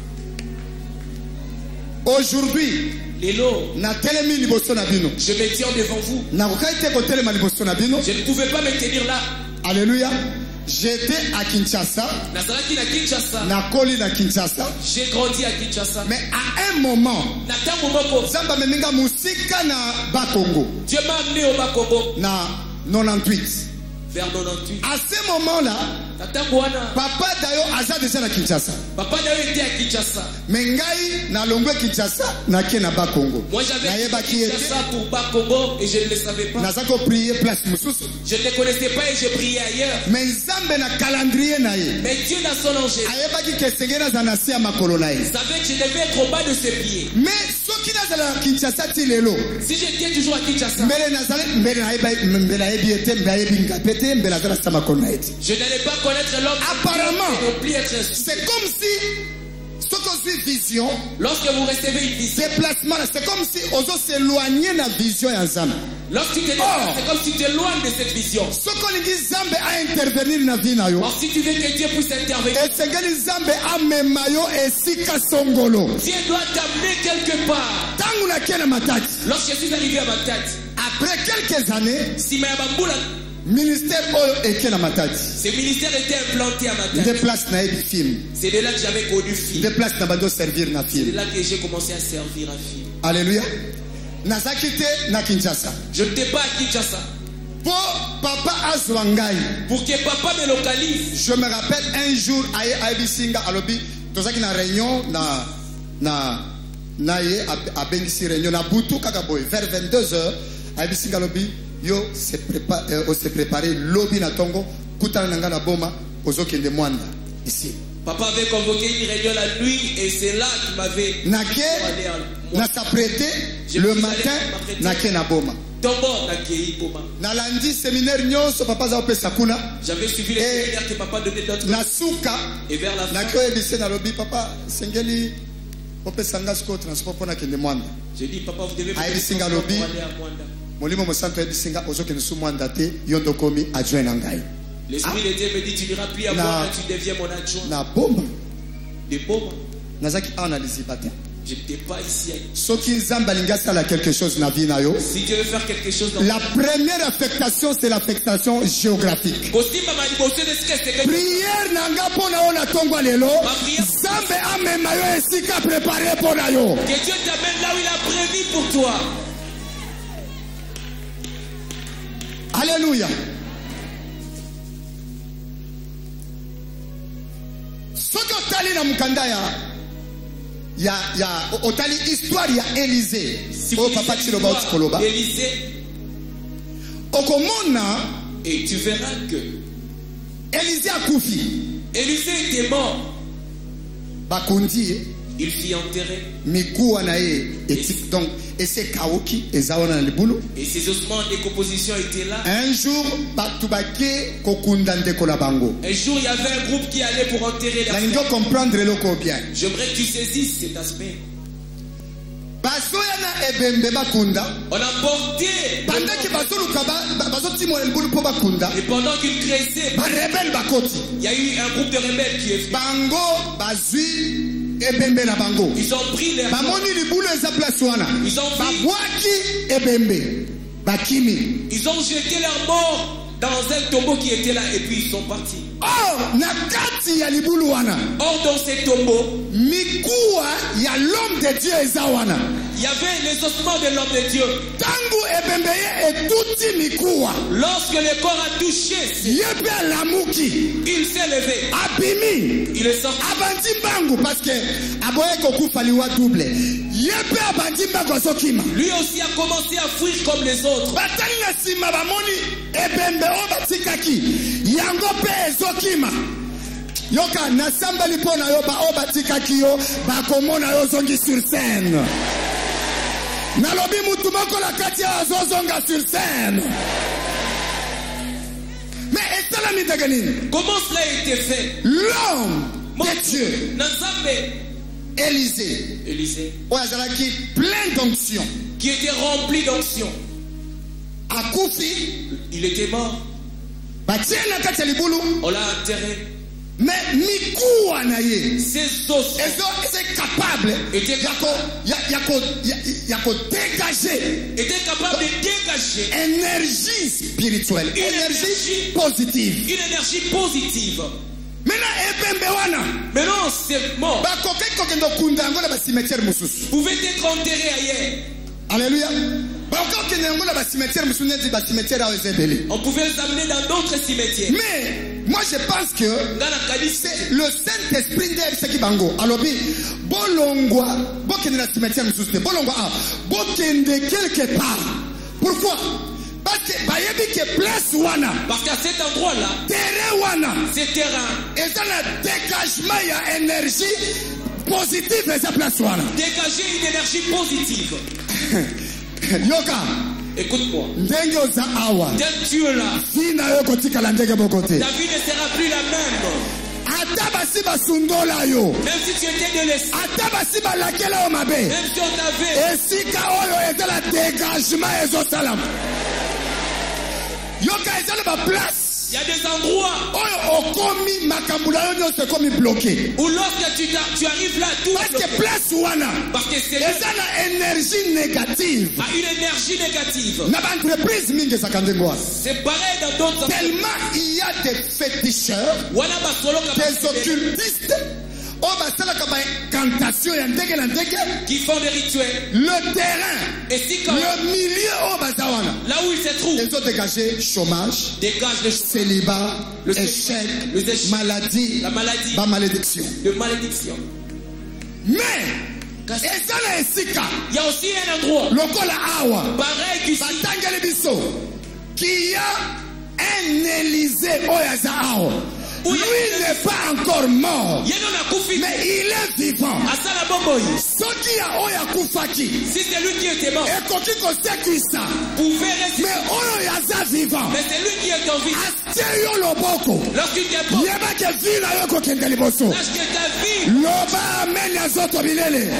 Aujourd'hui Lélo, na telemi liboso na bino, je me tiens devant vous. nakokai te kotelema liboso na bino. Je ne pouvais pas me tenir là. Alléluia. J'étais à Kinshasa, Nazalaki na Kinshasa. nakoli na Kinshasa, J'ai grandi à Kinshasa. mais à un moment Na tango moko, nzambe ameminga musika na Bakongo Dieu m'a amené au Bakongo na quatre-vingt-dix-huit. vers quatre-vingt-dhuit. À ce moment-là, Na tango wana, papa dayo aza déjà na Kinshasa, papa Dayo était à Kinshasa. mais ngai na longwe Kinshasa nake na Bakongo. Moi j'avais quitté Nayebaki ete Kinshasa pour Bakongo et je ne le savais pas. naza ko prier place mususu, Je ne les connaissais pas et j'ai prié ailleurs. mais nzambe na calendrier na ye Mais Dieu dans son angèle ayebaki ke senge naza na se ya makolo na ye. savait que je devais être au bas de ses pieds. Mais soki nazala na Kinshasa ti lelo, Si j'étais toujours à Kinshasa, mbele nazala mbele nayebi mbele nayebi ete mbele nayebi ngape te mbele nazala sa makolo na ye te. je n'allais pas connaître l'homme. Apparemment, et non plus être instruit. c'est comme si soki ozwi vision Lorsque vous recevez une vision, déplacement là, c'est comme si ozo s'éloigner na vision ya nzambe. lorsque tu te déplaces, Oh. c'est comme si tu t'éloignes de cette vision. Soki olingi nzambe aintervenir na vie na yo, Or, si tu veux que Dieu puisse intervenir, esengeli nzambe amema yo esika songolo. Dieu doit t'amener quelque part. Tangu nake na matati, Lorsque je suis arrivé à ma tête, après quelques années, si ma bamboula, ministère oyo eke na matati, ce ministère était implanté à ma nde tête. place na yebi film, C'est de là que j'avais connu film. nde place na bando servir na C'est de film. là que j'ai commencé à servir un film. Alléluia. Nazaki te na Kinshasa Je n'étais pas à Kinshasa. po papa azwa ngai. Pour que papa me localise, Je me rappelle un jour aye ayebisinga alobi tozaki na réunion na na na ye abengisi réunion na butu kaka boy vers vingt-deux heures ayebisinga alobi yo se prépare euh, on se préparer lobby na tongo kutana nanga na boma ozokende mwanda ici papa avait convoqué une réunion la nuit et c'est là qu'il m'avait nake na s'apprêter le matin nake na boma Tombo Nakei Boma. na lundi séminaire nyonso papa za opesa kuna J'avais suivi les Et- séminaires que papa donnait d'autres. na suka Et vers la fin, nake oyebise na lobi papa sengeli opesa nga siko transport mpona kende mwanda. j'ai dit, papa, vous devez me Aïe, donner Singa transport pour Lobby. aller à Mwanda. Molimo mosanto yebisinga ozokende su mwanda te yo ndo komi adjoint na ngai L'esprit de Dieu me dit, tu n'iras plus à Na- Mwanda, tu deviens mon adjoint. na boma Des Boma. nazaki awa na liziba te. Je n'étais pas ici. Soki nzambe alingi asala quelque chose na vie na yo, Si Dieu veut faire quelque chose dans la première affectation c'est l'affectation géographique. Aussi, maman, il bossait de ce que c'est que Prière nanga mpona yo na tongo lelo, nzambe amema yo esika préparé mpona yo. que Dieu t'amène là où il a prévu pour toi. Alléluia. Soki otali na mukanda ya ya ya otali histoire ya Élysée, Si oyo vous papa lisez tiloba l'histoire otikoloba, d'Élysée, okomona et tu verras que Élysée akufi, Élysée était mort. bakundi ye, Il fut enterré. mikuwa na ye eti donc ese kauki eza wana na libulu. Et ses ossements en décomposition étaient là. Un jour bato bake kokunda ndeko na bango. Un jour, il y avait un groupe qui allait pour enterrer la Nalingi comprendre eloko bien. J'aimerais que tu saisisses cet aspect. Bazoya na ebembe bakunda. On a porté. Pendant que bazoluka ba bazotimola libulu po bakunda. Et pendant qu'il crissait, Ba rebelle bakoti. il y a eu un groupe de rebelles qui est venu. Bango bazui ebembe na bango. Ils ont pris les Bamoni libulu eza place wana. Ils ont pris- Babwaki ebembe. Bakimi. Ils ont jeté leurs morts dans un tombeau qui était là et puis ils sont partis. Or na kati ya libulu wana. Or, dans ces tombeaux, Mikuwa ya l'homme de Dieu eza wana. il y avait les ossements de l'homme de Dieu. Tangu Lorsque le corps a touché, il s'est levé. Il est sorti. Parce que lui aussi a commencé à fuir comme les autres. Yoka nasambali pona yo ba obatika kiyo ba komona yo zongi sur scène. Nalobi mutu moko la kati ya zonga sur scène. Mais est-ce mi daganini? Comment cela a été fait? L'homme de Dieu, Nazambe, Élisée, Élisée, qui plein d'onction, qui était rempli d'onction, a koufi, il était mort. On l'a enterré. Mais mikoua naye, ses os étaient capables était dégager, était capable de dégager énergie spirituelle, une énergie énergie positive. Une énergie positive. Maintenant, Maintenant c'est mort. Vous pouvez être enterré ailleurs. Alléluia. On pouvait les amener dans d'autres cimetières. Mais moi je pense que c'est le Saint-Esprit de qui bango. Alors bolongwa bokende na cimetière mususu bolongwa ah bokende quelque part. Pourquoi? Parce que bayebi que place wana. Parce qu'à cet endroit là, terrain wana, c'est terrain. Et ça le dégagement ya énergie positive et ça place wana. Dégager une énergie positive. Yoka, écoute-moi. Dès que tu es là, ta vie ne sera plus la même. Même si tu étais de l'esprit, même si on t'avait, il y a des endroits où lorsque tu, tu arrives là, tout parce que place wana, parce que c'est une énergie négative. A une énergie négative. C'est pareil dans d'autres. Tellement il y a des féticheurs, des occultistes, qui font des rituels. Le terrain, et si quand le milieu, là où il se trouve, ils ont dégagé chômage, dégage le célibat, le échec, le échec, maladie, la maladie, la malédiction. De malédiction. Mais il y a aussi un endroit, pareil qu'ici, qui a un Élysée au lui n'est pas encore mort, mais il est vivant. Si c'est lui qui était mort, pouvait rester, mais est vivant. Mais c'est lui qui est en vie. Lorsqu'il est mort, sache que ta vie,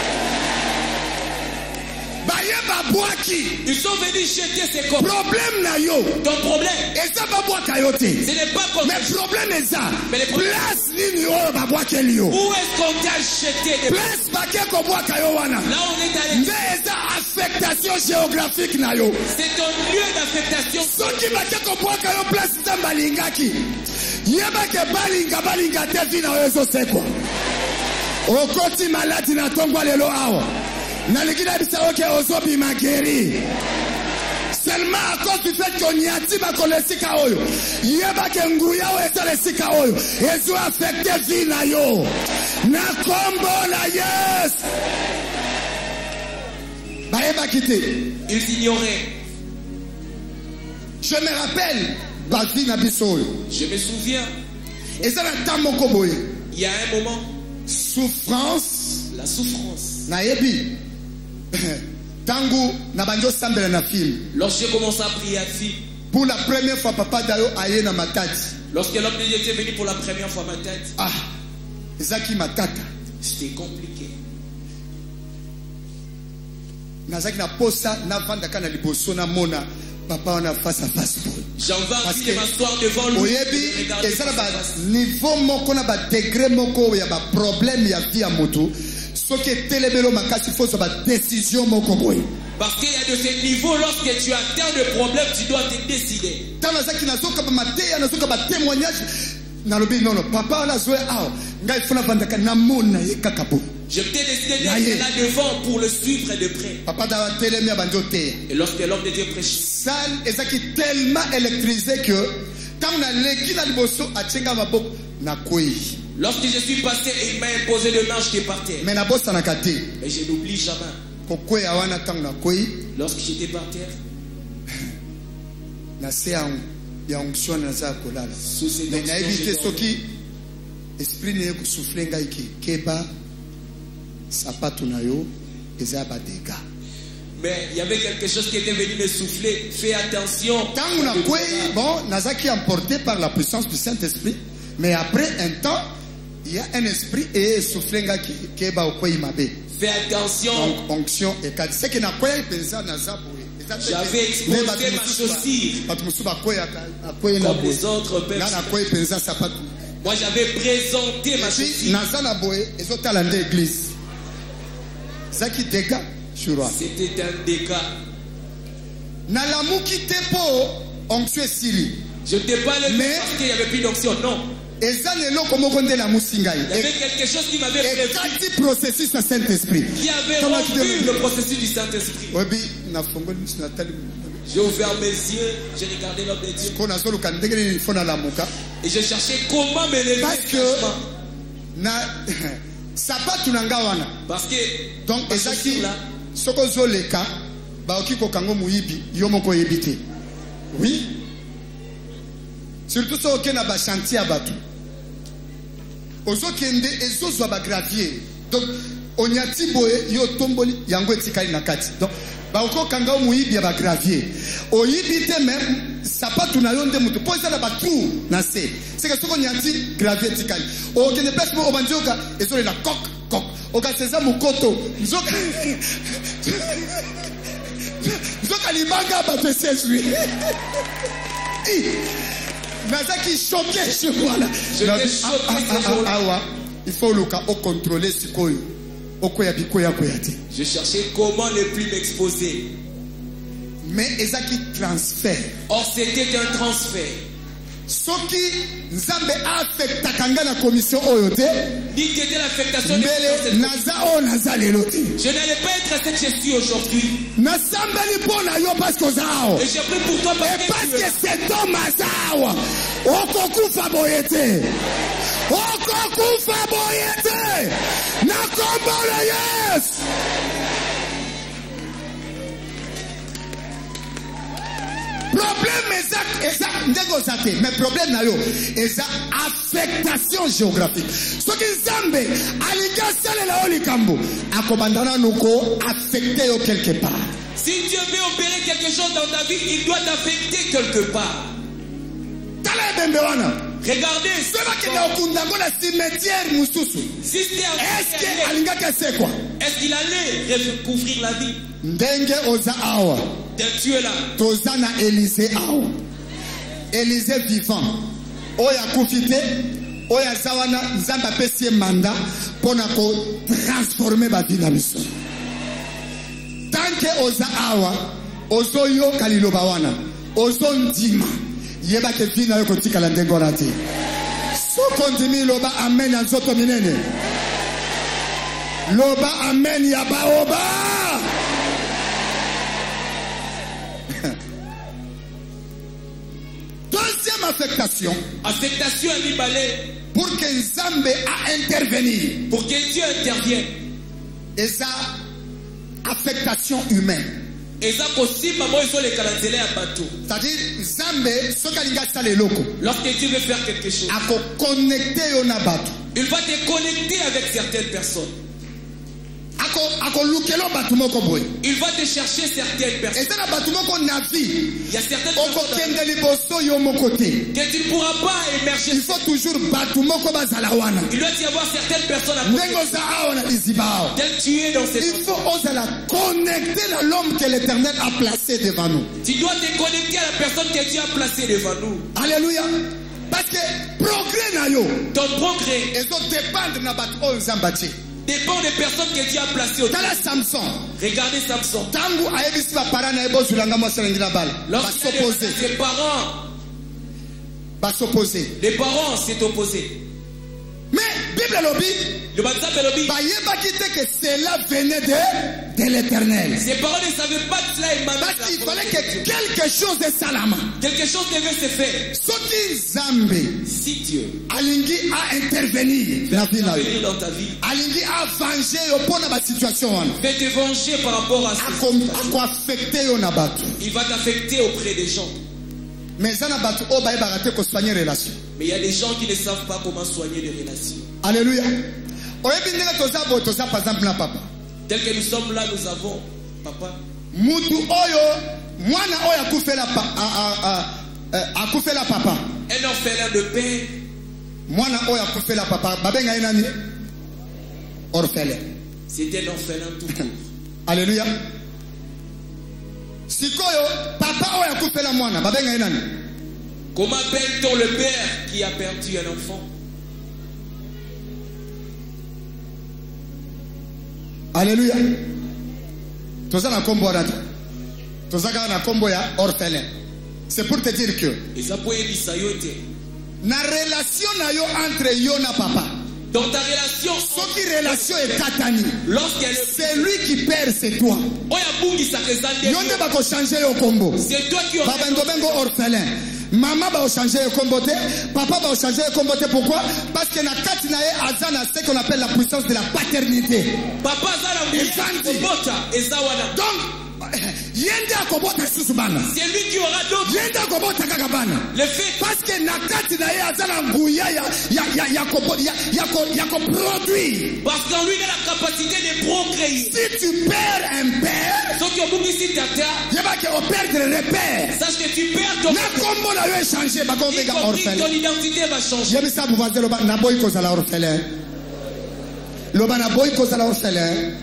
ils sont venus jeter ses corps. Problème na yo. Ton problème. Et ça va boire kayote. Ce n'est pas comme. Mais le problème est ça. Mais le problème. Place nini yo ba boire kelio. Où est-ce qu'on t'a jeté des. Place baké ko boire kayo wana. Là on est allé. Mais ça affectation géographique na yo. C'est ton lieu d'affectation. Soki baké ko boire kayo place tambalingaki. Yeba ke balinga balinga te vina yo zo sekwa. Okoti maladi na tongwa lelo awa. Nalikida bisa oke ozobi mageri. Seulement à cause du fait qu'on y a dit que les sika oyo. Yeba ke nguya o eta les sika oyo. Ezo affecté vie na yo. Na kombo na yes. Baeba kité. Ils ignoraient. Je me rappelle Bavi na biso. Je me souviens. Et ça na tamoko boye. Il y a un moment. Souffrance. La souffrance. Na yebi. Tango na banjo sambela na film. Lorsque j'ai commencé à prier à vie. Pour la première fois papa dayo aye na matati. Lorsque l'homme de Dieu était venu pour la première fois ma tête. Ah. Zaki matata. C'était compliqué. Nazaki na posa na vanda kana liboso na mona papa on a face à face. J'en vais m'asseoir devant lui. Oyebi et ça ba niveau moko na ba degré moko ya ba problème ya vie ya moto. Ce qui est télébélo makasi faut sa décision moko boy. Parce qu'il y a de ces niveaux, lorsque tu atteins le problème, tu dois te décider. Tant nazaki nazoka ba mateya nazoka ba témoignage nalobi non non papa la zoe ah ngai funa vanda kana mona ye kakapo. Je t'ai décidé Naye. d'être là devant pour le suivre de près. Papa da telemi abandi oteya. Et lorsque l'homme de Dieu prêchait, Salle ezaki tellement électrisé que tant na leki na liboso atenga maboko na koi. lorsque je suis passé et il m'a imposé de main, j'étais par terre. Mais na bossa na kate. Mais je n'oublie jamais. Kokwea wana tant na koi Lorsque j'étais par terre, na se ya ya onction na za kolala. sous ces Mais na onction, éviter j'ai dormi. soki esprit ne ko souffler ngai ki keba sapatu na yo eza ba dega. Mais il y avait quelque chose qui était venu me souffler. Fais attention. Tant na koi bon nazaki emporté par la puissance du Saint-Esprit, mais après un temps il y a un esprit et souffler ngai ki keba okoi mabe. Fais attention. Donc onction et kad c'est que na koi pensa na zaboe. J'avais exposé ma chaussure. Comme les autres personnes. Moi j'avais présenté ma chaussure. C'était un dégât. Je n'étais pas le mais parce qu'il n'y avait plus d'onction, non. Il y avait quelque chose qui m'avait prévu. Qui avait rompu le processus du Saint-Esprit. J'ai ouvert mes yeux, j'ai regardé l'homme de Dieu. Et je cherchais comment me lever. Parce que Parce que donc ma chaussure là, sokozoleka baoki kokango muyibi yo moko yebite. Oui. Surtout so okena ba chantier abatu. Ozokende ezozwa ba gravier. Donc onyati boye yo tomboli yango etikali na kati. Donc baoko kanga muyibi ba gravier. Oyibite même sapatu na yo nde mutu poza na batu na se. C'est que soko nyati gravier etikali. Okende place mo obanjoka ezole la coque coque. Okaseza mukoto. Nzoka Nzoka libanga ba tese lui. Nazaki choqué chez moi là. J'étais choqué. Il faut le cas au contrôler ce koyo. Okoya bikoya koyate. Je cherchais comment ne plus m'exposer. Mais ezaki transfert. Or c'était un transfert. Soki nzambe affecta kanga na commission oyote. Ni qu'était l'affectation de cette naza o naza lelo. Je n'allais pas être à cette je suis aujourd'hui. Nasambeli pona yo parce que zao. Et j'ai pris pour toi parce que parce que c'est ton mazawa. Okokufa boyete. Okokufa boyete. Na kombole yes. Problème exact, exact, négociaté. Mais problème na yo, exact, affectation géographique. Ce qui zambe, aliga sale la olikambo, akobandana nuko affecté yo quelque part. Si Dieu veut opérer quelque chose dans ta vie, il doit t'affecter quelque part. Tala bembewana. Regardez. C'est qui na okundango na cimetière mususu. Si c'était est-ce que alinga kase quoi? Est-ce qu'il allait recouvrir la vie? Ndenge oza awa. Tu es là. Tozana Élisée awa. Élisée vivant. Oya kufite. Oya zawana nzamba pesi mandat pour na ko transformer ba vie na biso. Tant que oza awa, ozo yo kaliloba wana. Ozo ndima. Yeba ke vie na yo kotikala ndengo na te. So kondimi loba amen azoto minene. Loba amen ya baoba. Deuxième affectation. Affectation à Libalé. Pour que Nzambe a intervenir. Pour que Dieu intervienne. Et ça, affectation humaine. Et ça aussi, maman, ils sont les calendriers à bateau. C'est-à-dire, Nzambe, ce qu'il a fait loko. Lorsque Dieu veut faire quelque chose. A connecter au nabato. Il va te connecter avec certaines personnes. Il va te chercher certaines personnes. Il y a certaines personnes que tu ne pourras pas émerger. Il faut toujours il doit y avoir certaines personnes à côté. Tel tu es dans cette il faut oser la connecter à l'homme que l'Éternel a placé devant nous. Tu dois te connecter à la personne que Dieu a placée devant nous. Alléluia. Parce que progrès na yo. Ton progrès. Et ça dépend de nabat ozambati. Dépend des personnes que Dieu a placées autour. Samson. Regardez Samson. Tangu ayebisi ba parents na ebo zulanga mo selengila bala. Lorsque ses parents va s'opposer. Les parents s'est opposé. Mais Bible lobi Le Banzambe lobi. bayebaki te que cela venait de, de l'éternel. Ses parents ne savaient pas que cela émanait de Parce la qu'il fallait volonté de que Dieu. quelque chose de salama. Quelque chose devait se faire. Soki Nzambe Si Dieu alingi a intervenir na vie na yo, venir dans ta vie, alingi a venger yo pona ba situation wana, fait te venger par rapport à ce ako affecter yo na bato. il va t'affecter auprès des gens. Mais ça na bato o bayebaka te ko soigner relation. Mais il y a des gens qui ne savent pas comment soigner les relations. Alléluia. Oyebi ndenge toza bo toza par exemple na papa. Tel que nous sommes là, nous avons papa. Mutu oyo mwana oyo akufela pa a a akufela papa. Un orphelin de père. Mwana oyo akufela papa babenga nani? Orphelin. C'est un orphelin tout court. Alléluia. Sikoyo papa oyo akufela mwana babenga nani? Comment appelle-t-on le père qui a perdu un enfant? Alléluia. Toza na kombo rata. Toza na kombo ya orphelin. C'est pour te dire que Et ça peut être ça, yote. na relation na yo entre yo na papa. Dans ta relation, Soki relation est katani. lorsqu'elle C'est lui qui perd, c'est toi. Oya bungi sa kezande. Yo nde bako changer yo kombo. C'est toi qui Baba ndo bengo orphelin. Maman va changer le combo te, papa va changer le combo te. Pourquoi? Parce que na kati na ye azana ce qu'on appelle la puissance de la paternité. Papa zala Ezandi. mbota ezawana. Donc yende akobota susu bana. C'est lui qui aura d'autres. Yende akobota kaka bana. Le fait Parce que na kati na ye azana nguya ya ya ya ya kobo ya ya ko ya ko produit. parce qu'en lui il a la capacité de procréer. Si tu perds un père, Ceux qui ont beaucoup ici tata, yeba ke o perdre le repère. sache que tu perds ton Na kombo na yo échanger ba y kombe ga compris orphelin. ton identité va changer. J'aime ça, vous voyez, le na boy cause à la orphelin. Le na boy cause à la orphelin.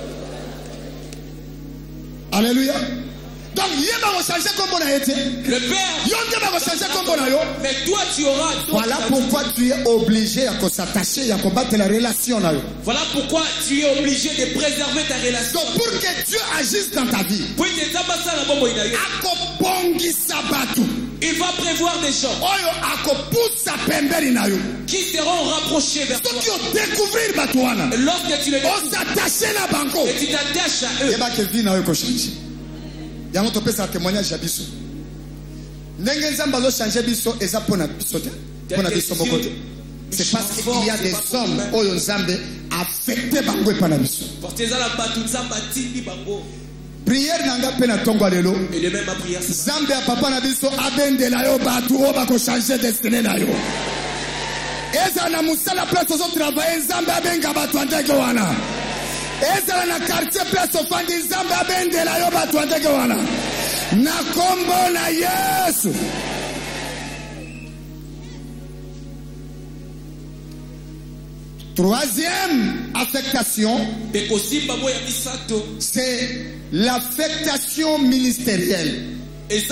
Alléluia. Donc, il va changer comme on a été. Le père, Il va changer comme on a été. mais toi tu auras d'autres Voilà pourquoi tu es obligé à s'attacher, à combattre la relation. Là. Voilà pourquoi tu es obligé de préserver ta relation. Donc, pour que Dieu agisse dans ta vie, Pour que ça passe à la bombe, il akobongi sabatu. il va prévoir des gens Oyo akopusa pembeni na yo. qui seront rapprochés vers Ceux toi. qui ont découvert batuana. Et lorsque tu les On s'attache na banco. et tu t'attaches à eux, Yeba ke vie na yo ko changer. Yango topesa témoignage ya biso. Ndenge nzamba zo changer biso eza pona biso te. Pona biso moko te. C'est parce qu'il y a des hommes oyo nzambe affecté bango epana biso. portez à la batte, ça batindi bango. Prière nanga pe na tongo lelo. Et le même a prière. Nzambe ya papa na biso abendela yo batu o bako changer destiné na yo. Eza na musala place ozo travailler nzambe abenga batu andeke wana. Eza na quartier place ofandi nzambe abendela yo batu andeke wana. Na kombo na Yesu. Troisième affectation, c'est l'affectation ministérielle. Et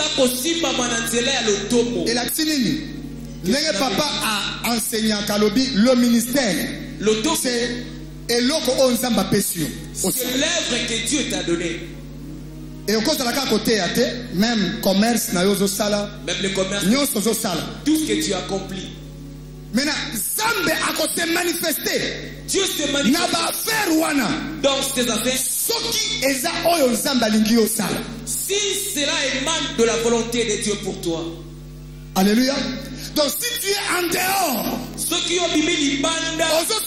la tsinini, le papa a enseigné à Kalobi le ministère. C'est eloko onzamba pesio. C'est l'œuvre que Dieu t'a donnée. Et au cause de la côté, même commerce, na yozo sala, même le commerce, sala. Tout ce que tu accomplis. Maintenant, Zambe a se manifester. Dieu se manifeste. Naba faire wana. Dans tes affaires. Soki eza oyo Nzamba lingi yo sala. Si cela émane de la volonté de Dieu pour toi. Alléluia. Donc si tu es en dehors, ceux qui ont bimé l'ibanda,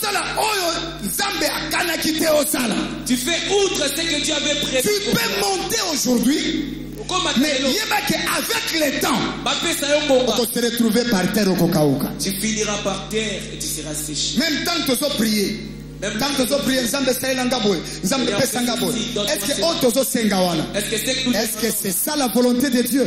tu fais outre ce que Dieu avait prévu. Tu peux monter aujourd'hui. Mais avec le temps, on va se retrouver par terre au Kokauka. Tu finiras par terre et tu seras séché. Même tant que tu as prié, tant que tu as prié, Nzambe Saïlangaboy, Nzambe Pesangaboy. Est-ce que Otozo Sengawana? Est-ce que c'est ça la volonté de Dieu?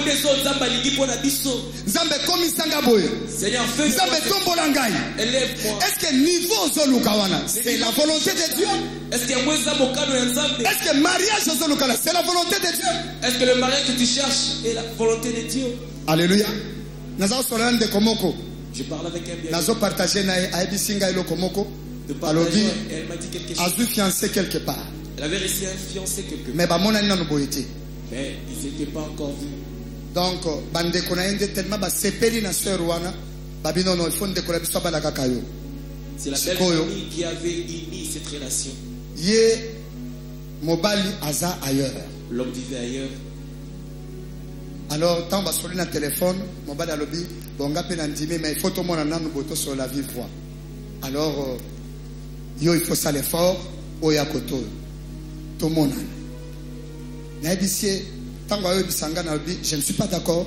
Nzambe Komi Sangaboy, Nzambe Tombolangai. Est-ce que niveau Zolukawana, c'est la volonté de Dieu? Est-ce que Est-ce que mariage Zolukana, c'est la volonté de Dieu? Est-ce que le mariage que tu cherches est la volonté de Dieu? Alléluia. Nazo Solan de Komoko. Je parle avec un bien. Nazo partagé na Aibisinga et le Komoko. Alobi, elle m'a dit quelque chose. A vu fiancé quelque part. Elle avait réussi un fiancé quelque part. Mais bah mon ami n'a pas été. Mais ils n'étaient pas encore vus. Donc bande konaende tellement ba sepeli na sœur wana babino no il faut de kola biso ba la kakayo. C'est la belle Sikoyo. famille qui avait uni cette relation. Ye mobali aza ailleurs. L'homme vivait ailleurs. Alors, tant que sur le téléphone, mobali a lobby, bon, on a dit, mais il faut tout le monde en boto sur la vive voix. Alors, euh, yo, il faut ça l'effort, oya koto. Tout le monde. Mais ici, tant que je ne suis pas d'accord.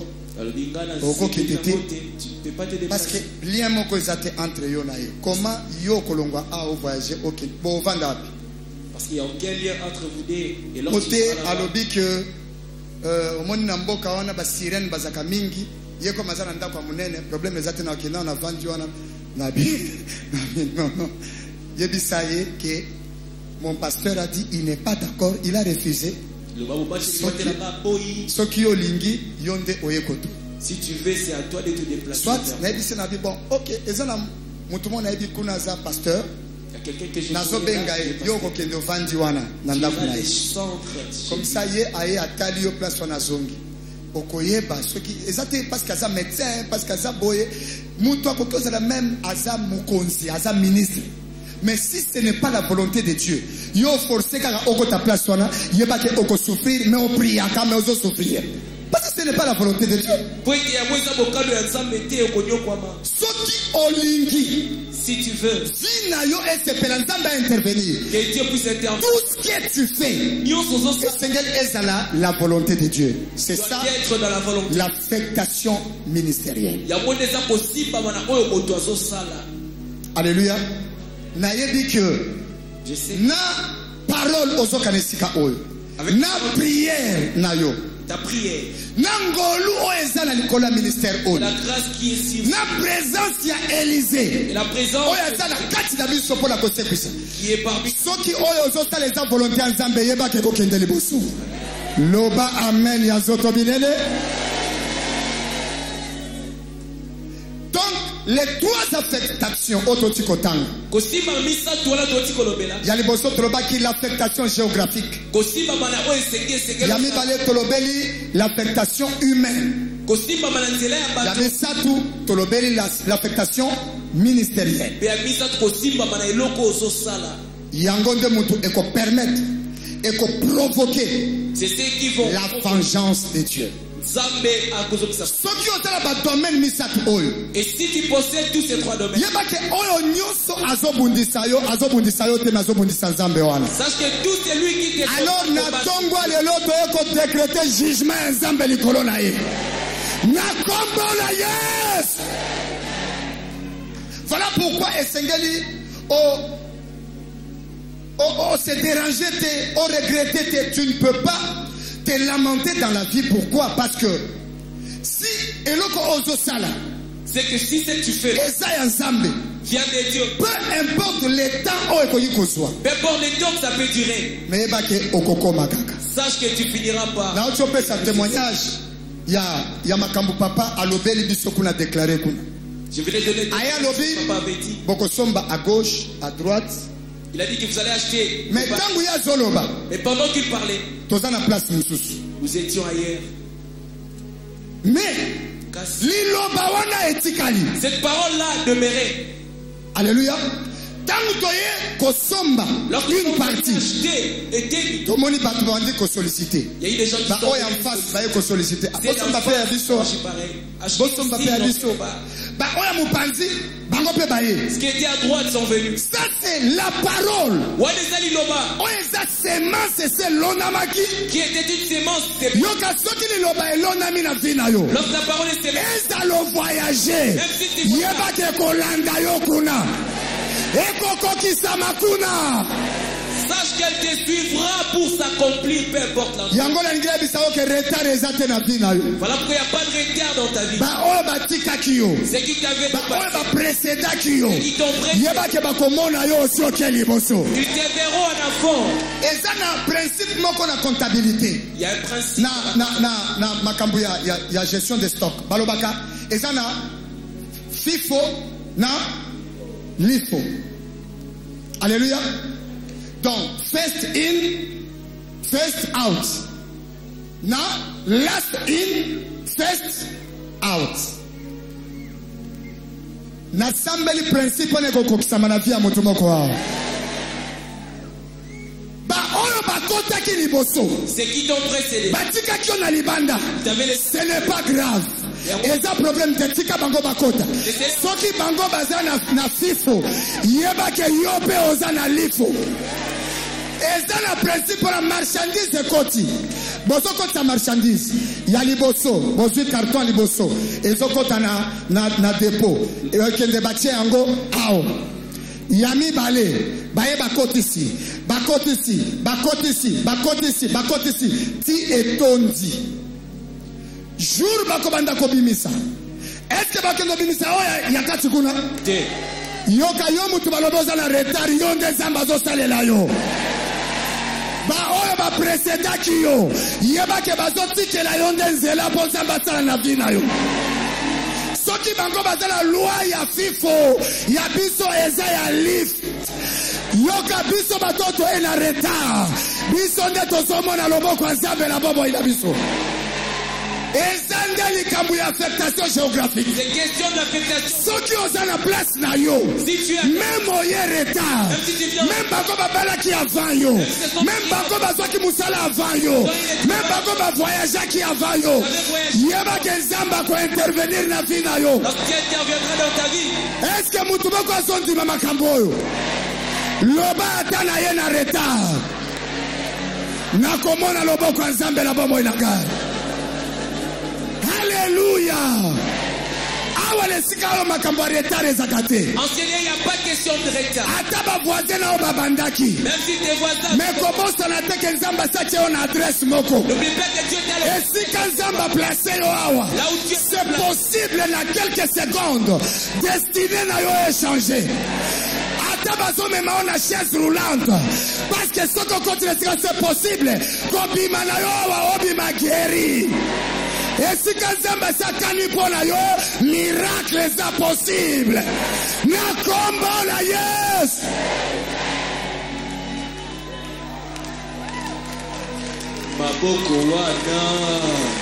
Parce que lien moko ezate entre yo na ye. Comment yo kolongwa a voyager au Kenya? Bon, vanda. Parce qu'il y a aucun lien entre vous deux et l'autre. Côté à lobby que euh au monde na mboka wana ba sirène bazaka mingi, ye ko mazana ndako munene, problème ezate na Kenya na vandi wana na bi. Non non. Ye bisaye que mon pasteur a dit il n'est pas d'accord, il a refusé. Soki yo lingi yonde oyekoto. Si tu veux, c'est à toi de te déplacer. Soit naibisi na bi bon, OK, ezana mutu mo naibi kuna za pasteur. Il y a quelqu'un que je Nazo benga yo ko kendo vandi wana na ndako na ye. Comme ça ye aye atali yo place wana zongi. Okoyeba soki ezate parce qu'aza médecin, parce qu'aza boye, mutu akokoza la même aza mukonzi, aza ministre. Mais si ce n'est pas la volonté de Dieu, yo forcé kaka oko ta place wana, yeba ke oko souffrir, mais on prie aka mais ozo souffrir. Parce que ce n'est pas la volonté de Dieu. Soki olingi, si tu veux, si na yo espelanzamba intervenir, que Dieu puisse intervenir. Tout ce que tu fais, Seigneur, est la, la volonté de Dieu. C'est ça l'affectation ministérielle. Alléluia. Nayebi que na parole ozo kanesika oyo. Na prière na yo. Ta prière. Na ngolu oeza na likola ministère oyo. La grâce qui est sur. Na présence ya Élysée. Et la présence. Oeza na kati na biso pour la consécration. Qui est parmi. Soki oyo ozo sala eza volonté ya Nzambe yeba ke ko kende liboso. Loba amen ya zoto binene. Donc les trois affectations autotikotanga. Kosima misa tola totikolobela. Ya liboso toloba ki l'affectation géographique. Kosima bana o esenge esenge. Ya mi bale tolobeli l'affectation humaine. Kosima bana nzela ya bato. Ya misatu tolobeli l'affectation ministérielle. Be misa kosima bana eloko ozo sala. Yango nde mutu eko permettre eko provoquer. C'est ceux qui vont la vengeance de Dieu. Et si tu possèdes tous ces trois domaines, sache que tout celui qui te alors natongwa lelo toyeko décréter jugement nzambe likolo na ye na kombo na Yesu. Voilà pourquoi esengeli o o o se déranger te, o regretter te, tu ne peux pas te lamenter dans la vie. Pourquoi? Parce que si eloko ozo sala, c'est que si c'est tu fais eza ya Nzambe vient de Dieu, peu importe le temps o ekoyi kozwa, peu importe le temps que ça peut durer, mais ebake okokoma kaka. Sache que tu finiras pas. Na ocho pesa témoignage ya ya makambo papa alobeli biso kuna déclarer kuna. Je vais te donner aya lobi papa avait dit. Bokosomba à gauche, à droite. Il a dit que vous allez acheter. Mais tangu ya zoloba. Mais pendant qu'il parlait, tozana place mususu. Nous étions ailleurs. Mais liloba wana etikali. Cette parole-là demeurait. Alléluia. Tangu toye kosomba une partie. Tout le monde va te solliciter. Il y a eu des gens qui sont en face, va te solliciter. Bosomba pe ya biso. Bosomba pe ya biso. Ba oya mupanzi, bango pe baye. Ce qui était à droite sont venus. Ça c'est la parole. Wadeza liloba. Oya za semence c'est l'onamaki. Qui était une semence. Yoka soki liloba elonami na vina yo. Lorsque la parole est semée. Eza lo voyager. Yeba ke kolanda yo kuna. Ekokokisa makuna. Sache qu'elle te suivra pour s'accomplir, peu importe la vie. Voilà pourquoi il n'y a pas de retard dans ta vie. C'est qui t'avait précédé. Qui t'ont précédé. Ils te verront en avant. Et ça, un principe qu'on a comptabilité. Il y a un principe. Na na na na makambu ya ya ya gestion des stocks. Balobaka. Et ça na FIFO na LIFO. Alléluia. Donc, first in, first out. Now, last in, first out. nasambeli principe ne kokokisama na vie ya moto moko awa. Ba oyo bakotaki liboso. C'est qui t'ont précédé. Batikaki yo na libanda. Ce n'est pas grave. Eza problème te tika bango bakota. Soki bango baza na, na fifo, yeba ke yo pe oza na lifo. Eza na principe la marchandise ekoti. Bozo kota marchandise. Ya liboso, bozo carton liboso. Ezo kota na na na dépôt. E kende batie yango ao. Yami bale, baye bakoti si, bakoti si, bakoti si, bakoti si, bakoti si. Ti etondi. Jour bako banda ko bimisa. Est-ce que bako ndo bimisa oya yakati kuna? Te. Yoka yo mutu baloboza na retard yo nde zamba zo salela yo. Ba oyo ba preseda ki yo. Yeba ke bazo tikela yo nde nzela po zamba sala na vina yo. Soki bango bazala loi ya fifo, ya biso eza ya lift. Yoka biso batoto e na retard. Biso nde tozomona loboko nzambe na bobo ila biso. Ezanga likambu ya affectation géographique. C'est question d'affectation. Soki oza na place na yo. Si tu as même oye retard. Même bako babala ki avant yo. Même bako bazwaki musala avant yo. Même bako ba voyager ki avant yo. Yeba ke nzamba ko intervenir na vie na yo. Lorsqu'il interviendra dans ta vie. Est-ce que mutu bako azondima makambo oyo? Loba ata na ye na retard. Nakomona loboko ya nzambe na bomoi na ngai. Alléluia. Awa le sikalo makambo retard ezakate. Enseigneur, il n'y a pas de question de retard. Ataba voisin na babandaki. Même si tes voisins. Mais comment ça na teke nzamba sache on adresse moko. N'oublie pas que Dieu t'a le. Et si quand nzamba placé yo awa. Là où Dieu c'est possible na quelques secondes destiné na yo échanger. Ataba zo mema on a chaise roulante. Parce que ce qu'on continue c'est possible. Kobima na yo awa obima guéri. Et si Kazamba sakani pona yo, miracle est possible. Na kombo la yes. Maboko wana.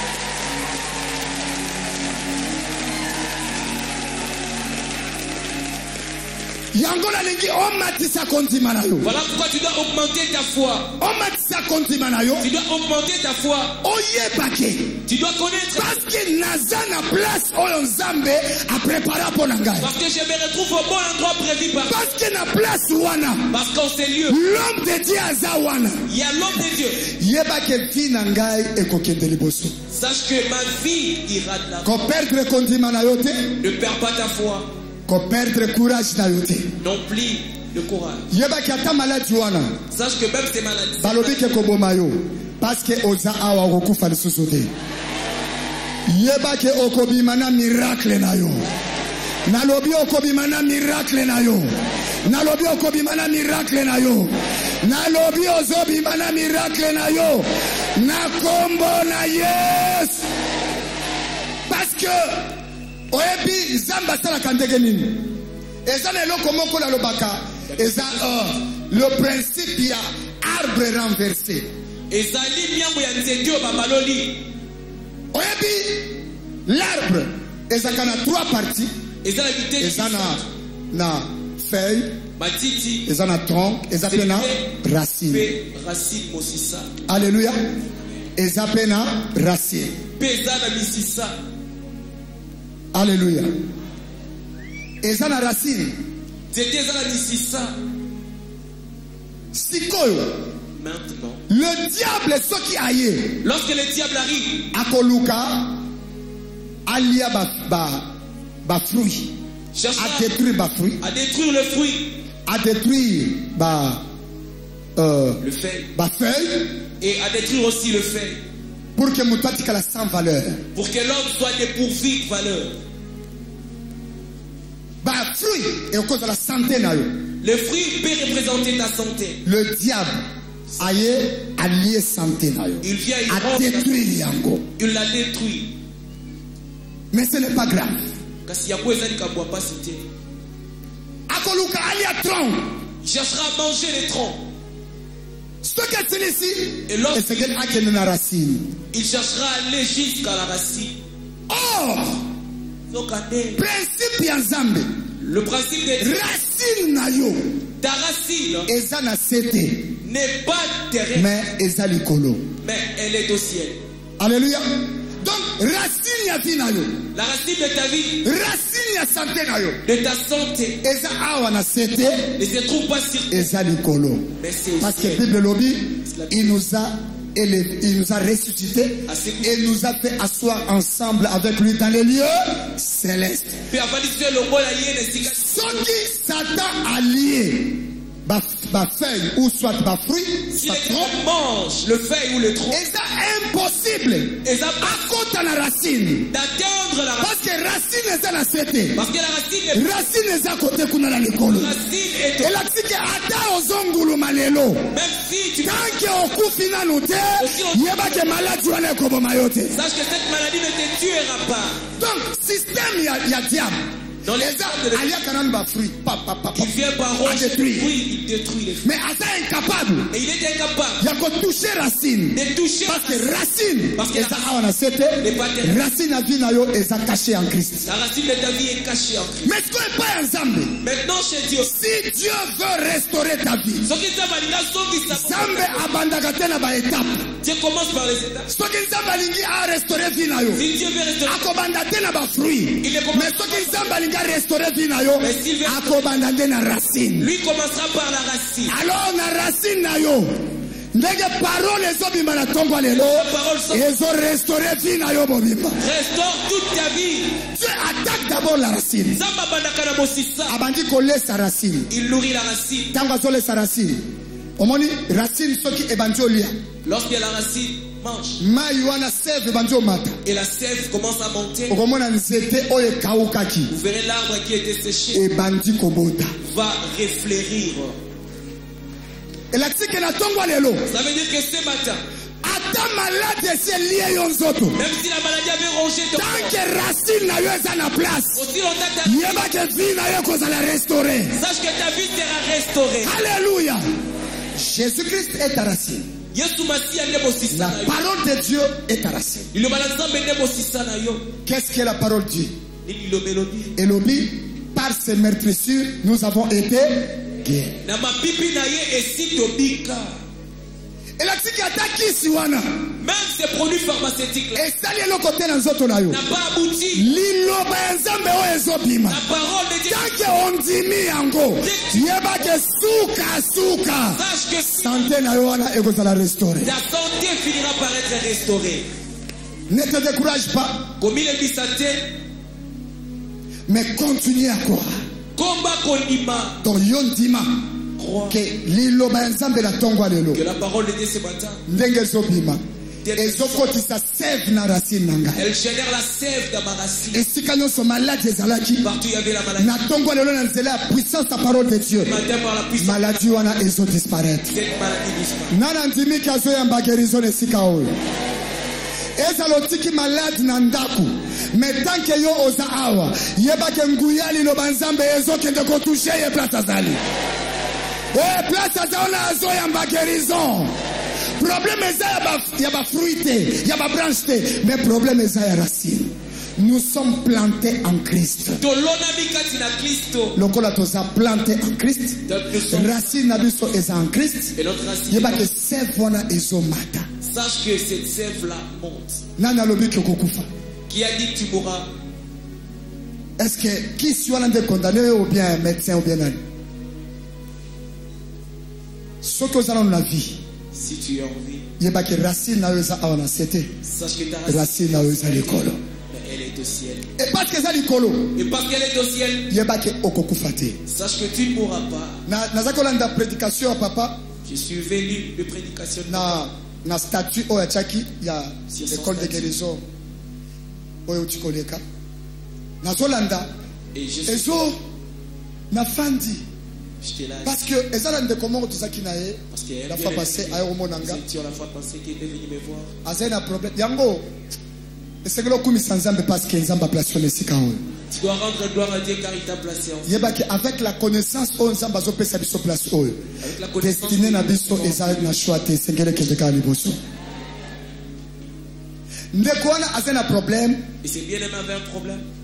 Yangola lingi omatisa konzima na yo. Voilà pourquoi tu dois augmenter ta foi. Omatisa konzima na yo. Tu dois augmenter ta foi. Oye bake. Tu dois connaître. Parce que nazana place oyo nzambe a préparé pour nangai. Parce que je me retrouve au bon endroit prévu par. Parce que na place wana. Parce qu'en ces lieux. L'homme de Dieu azawana. Il y a l'homme de Dieu. Yeba ke fi nangai ekokende liboso. Sache que ma vie ira de la. Ko perdre konzima na yo te. Ne perds pas ta foi. Ko perdre courage na yo te. Non plus de courage. Yeba ki ata maladie wana. Sache que même ces maladies. Balobi ke koboma yo. Parce que oza awa okokufa lisusu te. Yeba ke okobima na miracle na yo. Nalobi okobima na miracle na yo. Nalobi okobima na miracle na yo. Nalobi ozobima na miracle na yo. Na kombo na yes. Parce que oyebi zamba sala kandege nini. Eza na eloko moko la lobaka. Eza uh, le principe ya arbre renversé. Ezali miambo ya nzete o babaloli. Oyebi l'arbre eza kana trois parties. Eza na bitete. Eza na na feuille. Matiti. Eza na tronc. Eza pena racine. Pe racine mosisa. Alléluia. Eza pena racine. Pe eza na misisa. Alléluia. Eza na racine. Nzete eza na misisa. Sikoyo. Maintenant. Le diable ce qui aille. Lorsque le diable arrive. Akoluka. Alia ba ba ba fruit. Cherche à détruire ba fruit. À détruire le fruit. À détruire ba euh, le feuille. Ba feuille. Et à détruire aussi le feuille. Pour que mutatika la sans valeur. Pour que l'homme soit dépourvu de valeur. Bah fruit et au cause de la santé na yo. Le fruit peut représenter ta santé. Le diable aye allié santé na yo. Il vient à détruire yango. Il l'a détruit. Mais ce n'est pas grave. Kasi ya kweza ni kabwa pas cité. Akoluka alia tronc. Il cherchera à manger les troncs. Ce que c'est ici. Et lorsqu'il il cherchera à aller jusqu'à la racine. Or, Zokande. Principe ya Nzambe. Le principe de Racine na yo. ta racine Eza na sete. n'est pas terrestre, Mais eza likolo. mais elle est au ciel. Alléluia. Donc, racine ya vie na yo. La racine de ta vie, Racine ya santé na yo. de ta santé, Eza awa na sete. ne se trouve pas sur terre, Eza likolo. mais c'est au Parce que ciel. Bible lobby, il nous a élevé, il nous a ressuscité et nous a fait asseoir ensemble avec lui dans les lieux célestes. Puis avant de dire le mot là, il y a des cigarettes. Soki Satan allié, ba, ba feuille ou soit ba fruit, Si soit les tronc, gens mangent le feuille ou le tronc, et ça impossible. et ça À côté de la racine. d'atteindre la racine. Parce que racine est la cité. Parce que la racine est Racine est à côté kuna la l'école. la racine est Et la tique ata ozongulu malelo. même si tu Tant que okufi nanu te, yeba ke maladi wana ekoboma yo te. sache que cette maladie ne te tuera pas. Donc, système ya, ya diable. Dans les Eza, arbres de l'Église, alia kanan ba fruit. Pa, pa, pa, pa. il vient par roche, À détruire. oui, il détruit les fruits. Mais asa incapable. Et il est incapable Ya ko toucher racine. de toucher Parce que la racine. racine, Parce que eza la awa na sete, n'est pas terrestre. racine na vie na yo eza caché en Christ. La racine de ta vie est cachée en Christ. Mais ce qu'on est pas ensemble. Maintenant chez Dieu, Si Dieu veut restaurer ta vie, ce qui est malinga, ce qui Zambe s'appelle, abandaka te na ba étape. Dieu commence par les étapes. Soki Nzambe alingi a restaurer vie na yo, Si Dieu veut restaurer, akobanda te na ba fruit. il est commence. Mais soki Nzambe alingi a restaurer vie na yo, Mais s'il veut- akobanda te na racine. Lui commencera par la racine. Alors na racine na yo, ndenge parole ezobima na tongo lelo, La parole sort. ezo restaurer vie na yo bobima. Restaure toute ta vie. Dieu attaque d'abord la racine. Zamba bandaka na mosisa. Abandi kolesa racine. Il nourrit la racine. Tango azolesa racine. Omoni racine soki ebandi olia. Lorsque la racine mange Mai wana sève ebandi omata. et la sève commence à monter, Okomona nzete oyo ekawukaki. vous verrez l'arbre qui était séché Ebandi kobota. va réfléchir. elakisi ke na tongo lelo Ça veut dire que ce matin, ata malade eselie yo nzoto même si la maladie avait rongé ton corps, tanke racine na yo eza na place aussi longtemps que ta yeba ke vie na yo ekozala restauré. sache que ta vie sera restaurée. Alléluia. Jésus-Christ est ta racine. Yesu Masiya nde mosisa La na yo. parole de Dieu est ta racine. Liloba na Nzambe nde mosisa na yo. Qu'est-ce que la parole dit? Nini liloba elobi? Elobi, par ses meurtrissures, nous avons été guéris. Na mapipi na ye esi tobika. elakisi ke ata kisi wana Même ces produits pharmaceutiques là esali eloko te na nzoto na yo n'a pas abouti. liloba ya nzambe oyo ezobima La parole de Dieu, tanke ondimi yango yeba ke suka suka sache que si sante na yo wana ekozala restauré. ta santé finira par être restaurée. Ne te décourage pas, Comme il est dit, sa tête, mais continue à croire. combat konima, Donc yo ndima crois ke liloba ya nzambe na tongo lelo que la parole de Dieu ce matin, ndenge ezobima ezokotisa sève na racine na ngai. elle génère la sève dans ma racine. esika nyonso maladi ezalaki Partout il y avait la maladie. na tongo lelo na nzela ya puissance ya parole de Dieu Ce matin, par la puissance, maladi wana ezodisparaître. cette maladie disparaît. nana ndimiki azoyamba guérison na esika oyo ezala otiki maladi na ndako me tanke yo oza awa yebake nguya liloba nzambe ezokende kotushe ye place azali e place aza wana azoyamba guérison. Problème eza ya ba ya ba fruit te ya ba branche te mais problème eza ya racine. Nous sommes plantés en Christ. Tolonami kati na Kristo. Lokola toza planté en Christ, Donc nous sommes- racine na biso eza en Christ. Et notre racine, Yebake sève wana ezomata. sache que cette sève-là monte. Nani alobi ke okokufa? Qui a dit que tu mourras? Est-ce que kisi wana nde condamné ou bien médecin ou bien nani? Soki ozala na vie Si tu es en vie, yebake racine na yo eza awa na sete, sache que ta racine, racine na yo eza likolo. mais elle est au ciel. Et parce que eza likolo Et parce qu'elle est au ciel, yebake okokufa te. sache que tu ne mourras pas. Na naza kolanda prédication ya papa Je suis venu de prédication de na na statut oyo atiaki ya Sur son école de statut. guérison oyo uti koleka nazolanda Et je suis, ezo nafandi j'étais là. parce que eza na ndeko moko tozalaki na ye Parce qu'elle la fois passée aye komona nga nous étions la fois passée qui était venu me voir. azali na problème yango esengeli okumisa nzambe parce que nzambe aplace na esika oyo Tu dois rendre gloire à Dieu car il t'a placé en yebaki avec la connaissance oyo nzambe azopesa biso place oyo Avec la connaissance destine na que nous biso avons. eza na choix te esengeli ekende kaka liboso ndeko wana azali na problème Et c'est bien aimé avait un problème.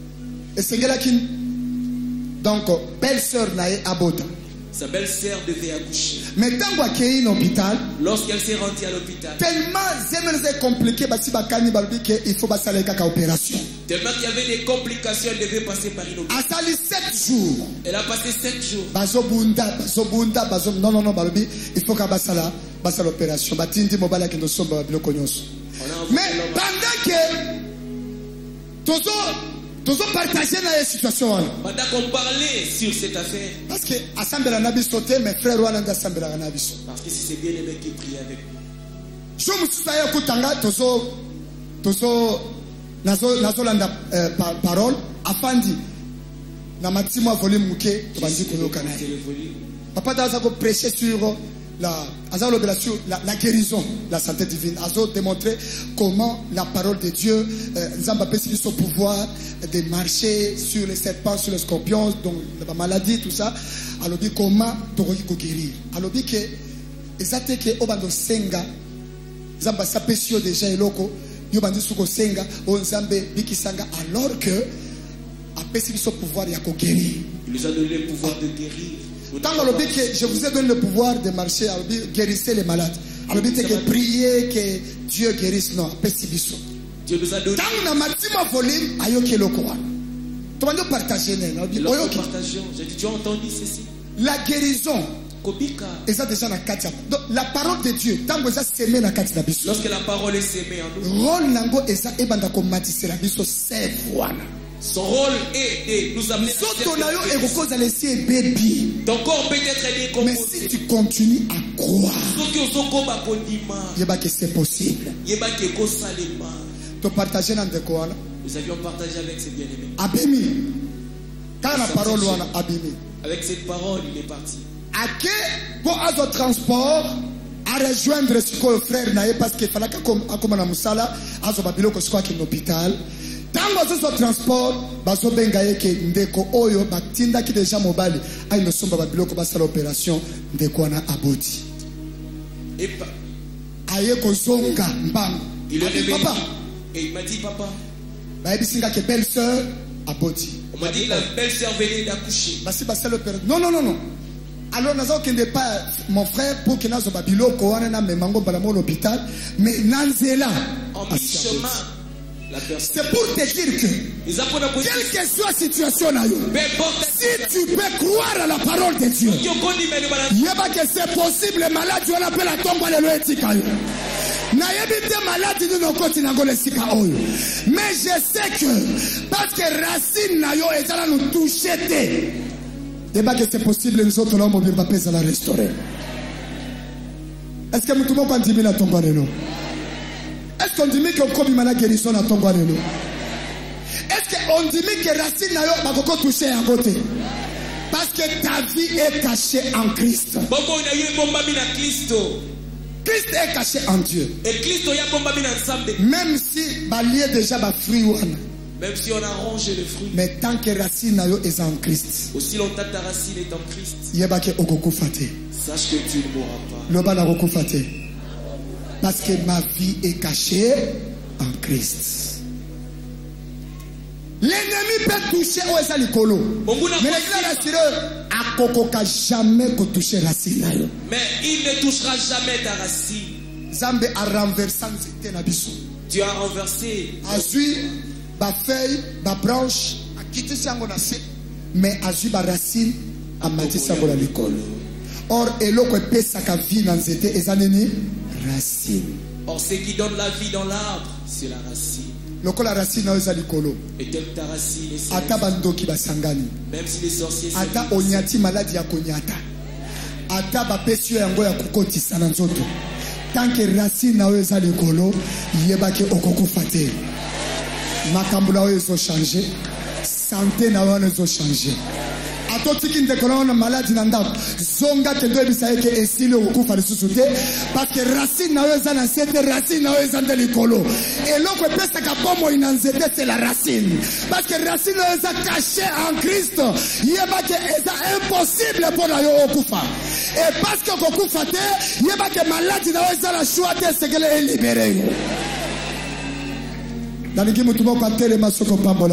Et c'est qui donc belle-sœur nae abota. Sa belle-sœur devait accoucher. Mais tant qu'elle est en hôpital, lorsqu'elle s'est rendue à l'hôpital, tellement c'est compliqué, il faut passer à opération. Tellement qu'il y avait des complications, elle devait passer par une opération. A sali sept jours. Elle a passé sept jours. Bazo bunda, bazo bunda, bazo non non non balobi, il faut qu'à basala, basala l'opération. Batindi mobala qui nous sommes bloqués. Mais pendant que tozo tozo partager dans la situation là. Pendant qu'on parlait sur cette affaire. Parce que assemblée na biso te, mes frères wana assemblée na biso. Parce que c'est bien aimé qui prie avec nous. Je me suis dit kutanga tozo tozo nazo nazo landa parole afandi na matimo volume muke to bandi koyoka na. Papa daza ko prêcher sur la sur la, la guérison, la santé divine. Azo démontrer comment la parole de Dieu nous a permis son pouvoir de marcher sur les serpents, sur les scorpions, donc la maladie, tout ça. Alors dit comment tu peux guérir. Alors dit que exactement que obando senga zamba sapesio déjà eloko yo bandi suko senga o nzambe bikisanga alors que a permis son pouvoir ya ko guérir. Il nous a donné le pouvoir de guérir. Tant que je vous ai donné le pouvoir de marcher, guérissez les malades. Alors dites que priez que Dieu guérisse. Non, pessibiso. Dieu nous a donné. Tant que matima volume, ayoke le Coran. Tu vas nous partager. J'ai dit, tu as entendu ceci. La guérison. Kobika. Et ça déjà na katia. Donc la parole de Dieu, tant que ça sémé na katia biso. Lorsque la parole est sémée en nous. Rôle nango eza ebanda ko matisse la biso c'est voilà. Son rôle est de nous amener à ton corps peut être décomposé. Mais si tu continues à croire, que c'est possible. Tu partages dans des quoi? Nous avions partagé avec ces bien-aimés. Abimi. Quand la parole est abimi. Avec cette parole, il est parti. À qui pour un transport à rejoindre ce frère naïe parce qu'il fallait comme comme na musala azo babilo ko squat en hôpital. Tango ce transport baso bengaye ke ndeko oyo batinda ki déjà mobile ay no somba babiloko basala opération ndeko na aboti et pa aye ko zonga mbang il est papa et il m'a dit papa ba ebisinga ke belle sœur aboti on m'a dit la belle sœur venait d'accoucher basi basala opération non non non non alors nazo kende pas mon frère pour que nazo babiloko wana na memango bala mo l'hôpital mais nanzela en mi-chemin. C'est pour te dire que quelle que soit la situation, si tu peux croire à la parole de Dieu, il n'y a pas que c'est possible, les malades, on appelle la tombe à l'éloïtika. Mais je sais que parce que racine nayo est là nous toucher, il n'y a pas que c'est possible, les autres l'homme ne peuvent pas la restaurer. Est-ce que nous ne pouvons pas dire la tombe à l'éloïtika? Est-ce qu'on dit que comme il guérison à ton guarelo? Est-ce qu'on dit que racine n'a pas touché à côté? Parce que ta vie est cachée en Christ. Christ est caché en Dieu. Même si balier déjà ba fruit wana. Même si on arrange le fruit. Mais tant que racine n'a est en Christ. Aussi longtemps que ta racine est en Christ. Yeba ke okokufate. Sache que tu ne mourras pas. Loba na okokufate. Parce que ma vie est cachée en Christ. L'ennemi peut toucher au Esalikolo. Mais l'église rassureux a kokoka jamais toucher racine. Mais il ne touchera jamais ta racine. Zambe a renversé nzete na biso. Tu as renversé. Azui ba feuille, ba branche, a quitté sango na se, mais azui ba racine a mati sango na likolo. Or eloko epesaka vie na nzete ezaneni racine. Or ce qui donne la vie dans l'arbre, c'est la racine. Loko la racine na eza likolo. Et telle ta racine est ata bandoki basangani. Même si les sorciers ata onyati maladi ya konyata. Ata ba pesio yango ya kokotisa na nzoto. Tant que racine na eza likolo, yebake okokufa te. Makambo na ezo changer. Santé na wana ezo changer. Atotiki ndekolo na maladi na ndako zonga kendo ebisa yeke esili okufa lisusu te parce que racine na yo eza na nzete racine na yo eza nde likolo eloko epesaka bomoi na nzete c'est la racine parce que racine na yo eza caché en Christ yebake eza impossible mpona yo okufa et parce que okokufa te yebake maladi na yo eza na choix te esekele elibere yo nalingi mutu moko atelema soko pambolami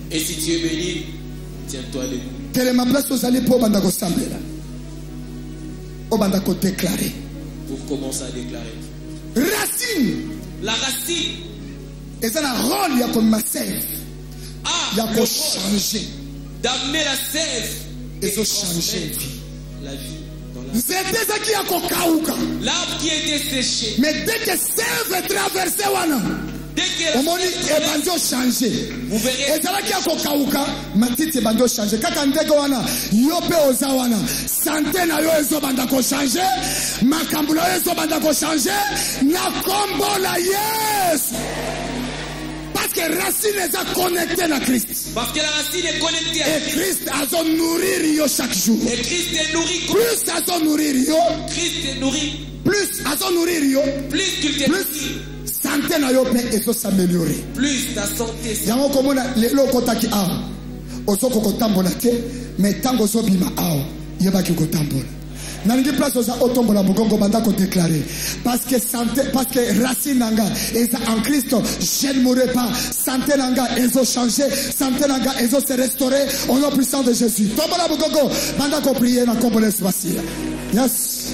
Et si tu es béni, tiens-toi debout. Quelle est ma place aux alliés pour Bandako Sambela? Au Bandako déclarer. Pour commencer à déclarer. Racine. La racine. Et ça, le rôle, il y a comme ma sève. Ah, il y a pour changer. D'amener la sève. Et de changer la vie. C'était ça qui a kokauka. L'arbre qui était séché. Mais dès que sève traversé wana. Dès que au moment où banjo changé. Vous verrez. Et ça là qui a kokauka, matiti banjo changé. Kaka ndeko wana, yope oza wana. Santé na yo ezo bandako changé. Makambu na yo ezo bandako changé. Na kombo la yes. Parce que racine est connectée à Christ. Parce que la racine est connectée à Christ. Et Christ a son nourrir yo chaque jour. Et Christ est nourri. Plus à son nourrir yo. Christ est nourri. Plus à son nourrir yo. Plus qu'il te nourrit. Santé na yo pe et so s'améliorer. Plus ta santé. Yango komona lelo kotaki a. Osoko kotambola te, mais tango so bima a. Yebaki kotambola. Nangi place aux otombola mugongo banda ko déclarer parce que santé parce que racine nanga est en Christ, je ne mourrai pas. Santé nanga ezo changer, santé nanga ezo se restaurer au nom puissant de Jésus. Tombola mugongo banda ko prier na kombole swasi. Yes.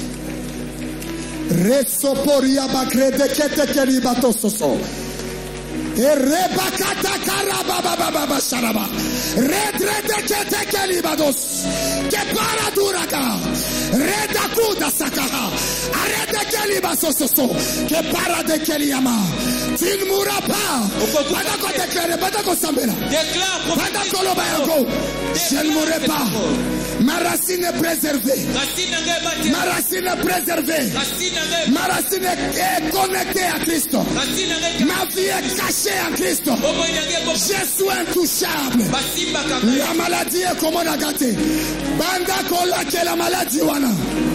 Resoporia bakrede kete keri bato soso. Rebakata karaba baba baba sharaba. Redrede kete keli bados. Que paraduraga. Redakuda sakaha. Arrête keli basososo. Que parade keli yama. Tu ne mourras pas. Badako déclare, badako sambela. Déclare. Badako lobayago. Je ne mourrai pas. Ma racine est préservée. Ma racine est préservée. Ma racine est connectée à Christ. Ma vie est cachée en Christ. Je suis intouchable. La maladie est comme on a gâté. Banda kola que la maladie wana.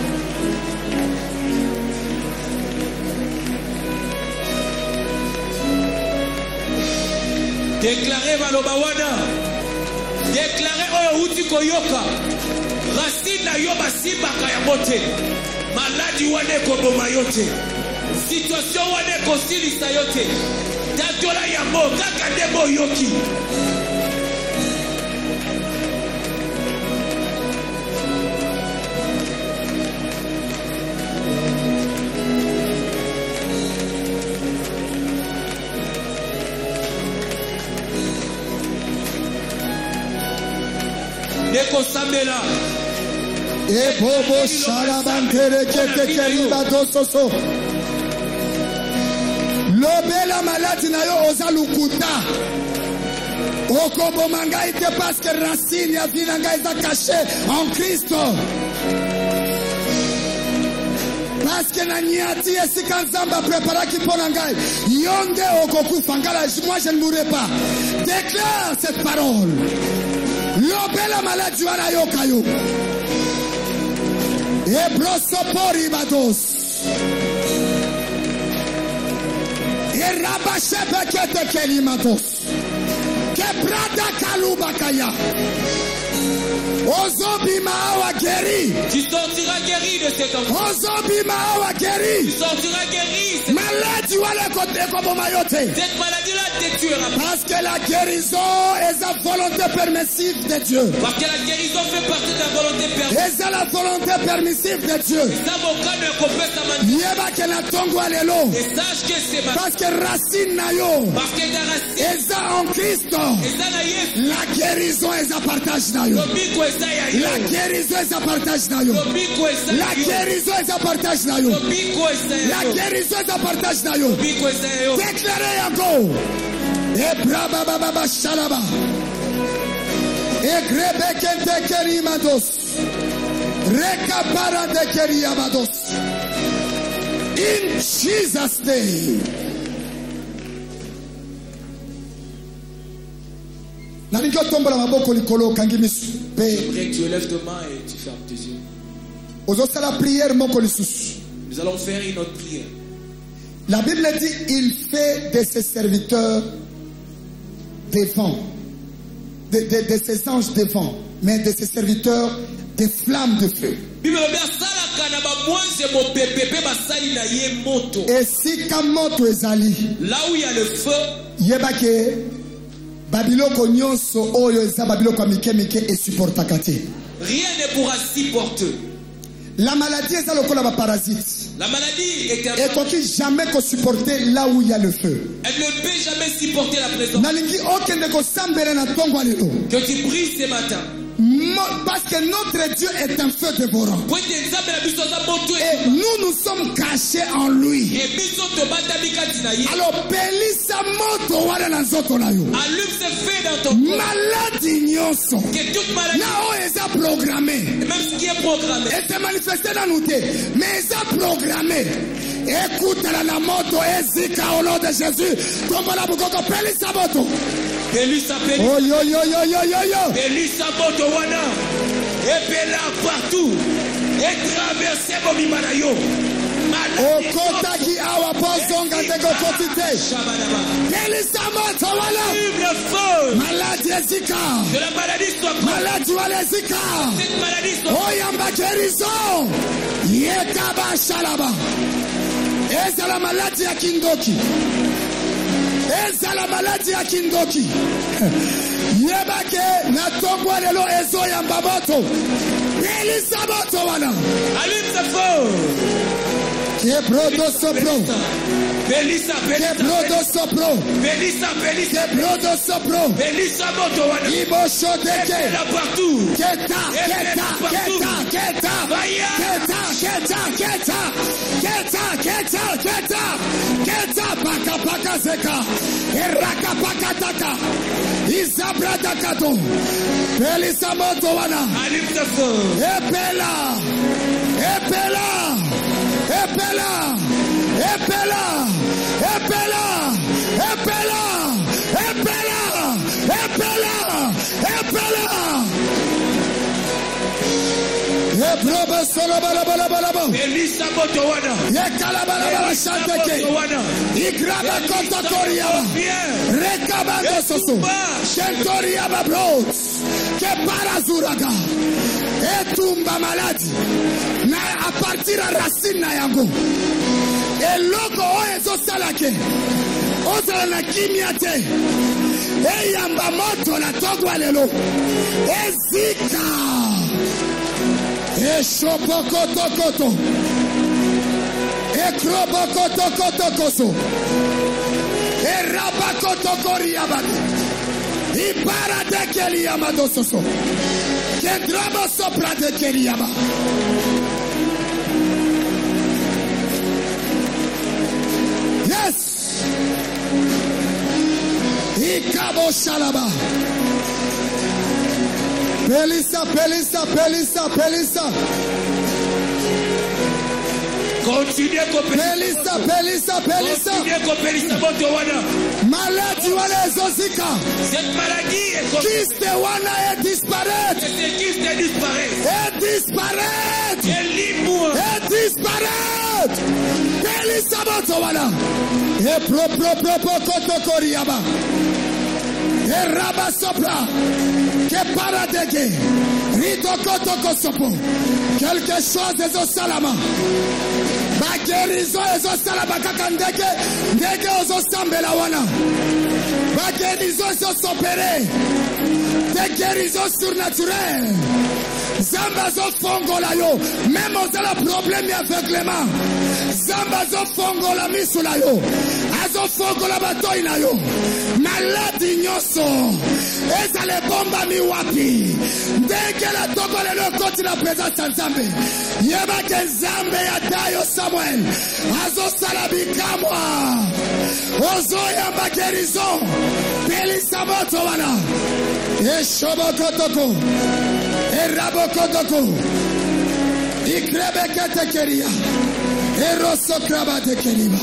Déclarez Malobawana. Déclarez Oyo Koyoka. Racine na yo basimba kaya mote. Maladie wane koboma yote. Situation wane kosilisa yote. Datola ya mo kaka debo yoki. Neko Samela. E bobo sharabantere kete keriba dososo. Lobela maladi na yo oza lukuta. Okobo mangai te parce que racine ya vie nanga eza caché en Christ. Parce que na niati esika nzamba préparaki pona ngai. Yonde okokufa ngala, moi je ne mourrai pas. Déclare cette parole. Lobela maladie wana yo kayo. E brosopori bados. E rabashebe kete kelimatos. Que prada kaluba kaya. Ozobi maawa guéri. Tu sortiras guéri de cet enfant. Ozobi maawa guéri. Tu sortiras guéri. Maladie wala kote kobo mayote. Cette maladie-là te tuera. Parce que la guérison est la volonté permissive de Dieu. Parce que la guérison fait partie de la volonté permissive. Et c'est la volonté permissive de Dieu. Yeba que la tongo alelo. Et sache que c'est ma. Parce que racine na yo. Parce que la racine. Et ça en Christ. La guérison est à partage na yo. La guérison est à partage na yo. La guérison est à partage na yo. La guérison est à partage na yo. Déclarez encore. Et braba baba shalaba. Et grebe kente kerimados. Rekapara de keriamados. In Jesus' name. J'aimerais que tu élèves tes mains et tu fermes tes yeux. Nous allons faire une autre prière. La Bible dit il fait de ses serviteurs des vents, de, de, de ses anges des vents, mais de ses serviteurs des flammes de feu. Et si Kamoto ezali, là où il y a le feu, yebake babiloko nyonso oyo eza babiloko mike mike esupportaka te. Rien ne pourra supporter. La maladie eza lokola ba parasite. La maladie est un et qu'on puisse jamais qu'on supporter là où il y a le feu. Elle ne peut jamais supporter la présence. Nalingi okende ko sambere na tongo lelo. Que tu brilles ce matin. Parce que notre Dieu est un feu dévorant. Et nous nous sommes cachés en lui. Alors, pelisa moto wala na nzoto na yo. Allume ce feu dans ton corps. Maladie nyonso. Que toute maladie. Na o eza programmé. Et même ce qui est programmé. Et c'est manifesté dans nous. Mais eza programmé. Écoute la moto ezika au nom de Jésus. Tombola bukoko pelisa moto. Pelisa pelisa. Oh yo yo yo yo yo yo. Pelisa moto wana. Et là partout. Et traverser bomimana yo. Okotaki awa pozonga ndeko kotite. Pelisa moto wala. Le feu. Maladie ezika. Que la maladie soit. Maladie wala ezika. Cette maladie soit. Oyamba guérison. Yekaba shalaba. Eza la maladie ya kindoki. Eza la maladie ya kindoki. Yebake na tongwa lelo ezo ya mbaboto. Pelisa moto wana. Allume ce feu. Kebrodo sopro. Pelisa pelisa. Kebrodo sopro. Pelisa pelisa. Kebrodo sopro. Pelisa moto wana. Ibo shodeke. Là partout. Keta, keta, keta, keta. Keta, keta, keta. Keta, keta, keta. Keta, paka paka zeka. Eraka paka taka. Isabra dakato. Pelisa moto wana. Allume ce feu. Epela. Epela. Epela. Epela. Epela. Epela. Epela. Epela. Epela. Ebroba solo bala bala bala bala. Pelisa moto wana. Yekala bala bala shanteke. Igraba konta koria. Rekabando soso. Shentoria babro. Que parazuraga. Etumba maladi. Na a partir à racine na yango. Et logo oezo salake. Ozala na kimiate. E yamba moto la togwa lelo. Ezika. E shopoko tokoto. E kroboko tokoto koso. E rabako tokori yabati. I para de keli yamado soso. Ke drama sopra de keli yaba. Yes. Ikabo shalaba. Pelisa, pelisa, pelisa, pelisa. Continuez à Pelisa, pelisa, pelisa. Continuez à Pelisa moto wana. Maladie wala ezozika. Cette maladie est comme. Kiste wana est disparaître. Cette kiste est disparaître. Et disparaître. Et libre. Et disparaître. Pelisa moto wana. Et pro pro pro pro koto koriaba. Et raba sopra. Que paradege. Rito koto kosopo. Quelque chose est au salama. Ma guérison est au salama kaka ndege. Ndege ozo sambela wana. Ma guérison est au sopere. Des guérisons surnaturelles. Zamba zo fongo la yo. Même aux ala problème aveuglement. Zamba zo fongo la misu la yo. Azo fongo la batoi na yo. Maladi nyoso. Eza le bomba mi wapi. Ndege la togo le lo koti la présence ya Nzambe. Yeba ke Nzambe ya dayo Samuel. Azo salabi kamwa. Ozo yamba guérison. Pelisa moto wana. Eshoboko toko. Eraboko toko. Ikrebe kete keria. Eroso kraba de keriba.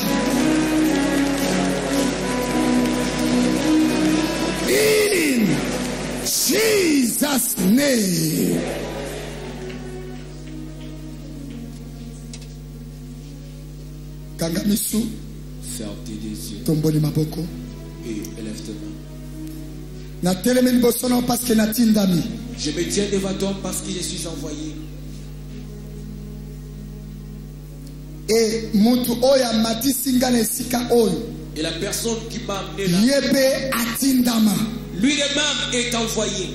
In Jesus' name. Kangamisu. Ferme tes yeux. Tomboli maboko. Et élève tes mains. Na telemeni bosono parce que na tindami. Je me tiens devant toi parce que je suis envoyé. Et mutu oya matisi ngane sika oyo. Et la personne qui m'a amené là, yebe atindama. Lui de même est envoyé.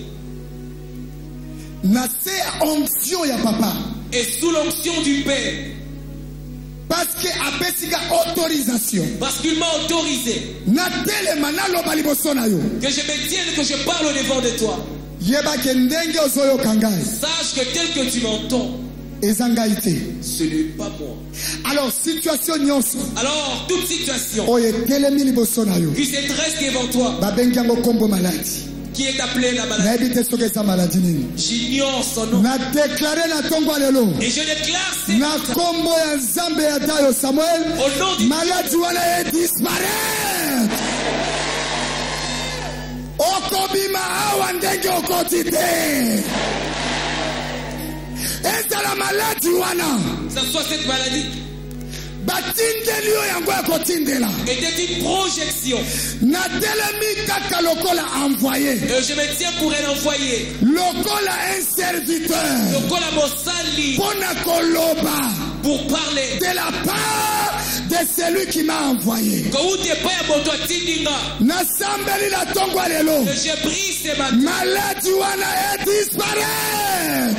Na se onction ya papa. Et sous l'onction du Père. Parce que apesika autorisation. Parce qu'il m'a autorisé. Na telema na loba liboso na yo. Que je me tienne, que je parle au devant de toi. Yeba ke ndenge ozoyo kangai. Sache que tel que tu m'entends, ezangaite. ce n'est pas moi. Alors situation nyonso. Alors toute situation Oye telemi liboso na yo. qui se dresse devant toi, Babengi yango kombo maladie. qui est appelée la maladie. Nayebi te soki eza maladie nini. J'ignore son nom. Na déclaré na tongo lelo. Et je déclare ces Na kombo ya Nzambe ya tayo Samuel. au nom du Maladie wana e disparaître. Okobima awa ndenge okoti te. Ezala maladie wana. ça soit cette maladie Batindeli yo yango ekotindela. était une projection. Natelemi kaka lokola envoyé. Et je me tiens pour un envoyé. Lokola un serviteur. Le Kolamosali Pona koloba. pour parler. De la part de celui qui m'a envoyé. Quand tu pas à moto tindinga, Nasambeli la tongwa lelo. que je prie ce matin. Maladie wana est disparaître.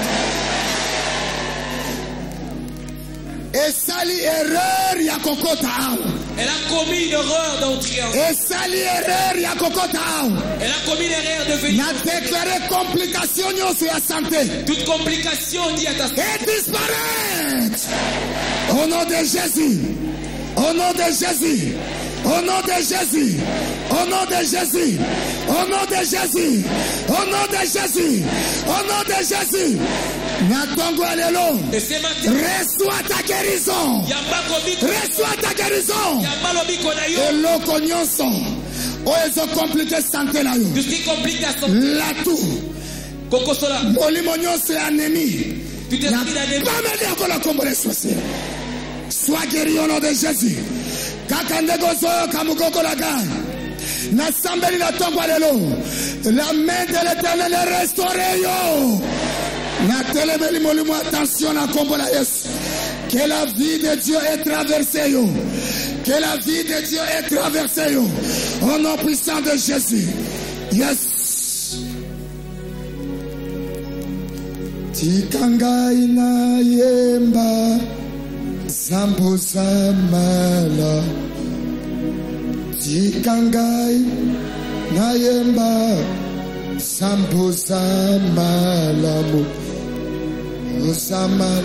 Esali erreur ya kokota awa. Elle a commis une erreur d'entrer en. Esali erreur ya kokota awa. Elle a commis l'erreur de venir. Na déclaré complication nyonso ya santé. Toute complication dit à ta Et disparaître. Au nom de Jésus. Au nom de Jésus. Au nom de Jésus. Au nom de Jésus. Au nom de Jésus. Au nom de Jésus. Au nom de Jésus. Natongo alelo. Et ce matin, Reçois ta guérison. Yamba Kobi, Reçois ta guérison. Yamba Lobi Konayo, Et loko nyonso. O ezo compliqué santé na yo. tout ce qui complique la santé. La tout. Kokosola, Molimo nyonso ya anémie. tu t'es pris d'anémie. Sois guéri au nom de Jésus. Kakandego zoyo kamukoko la gare. Nasambeli la tongwa lelo. La main de l'Éternel est restaurée yo. Na telebeli molimo attention na kombo la Yesu. Que la vie de Dieu est traversée yo. Que la vie de Dieu est traversée yo. Au nom puissant de Jésus. Yes. Tikangai na yemba zambo zamala. Tikangai na yemba zambo zamala mo zamala.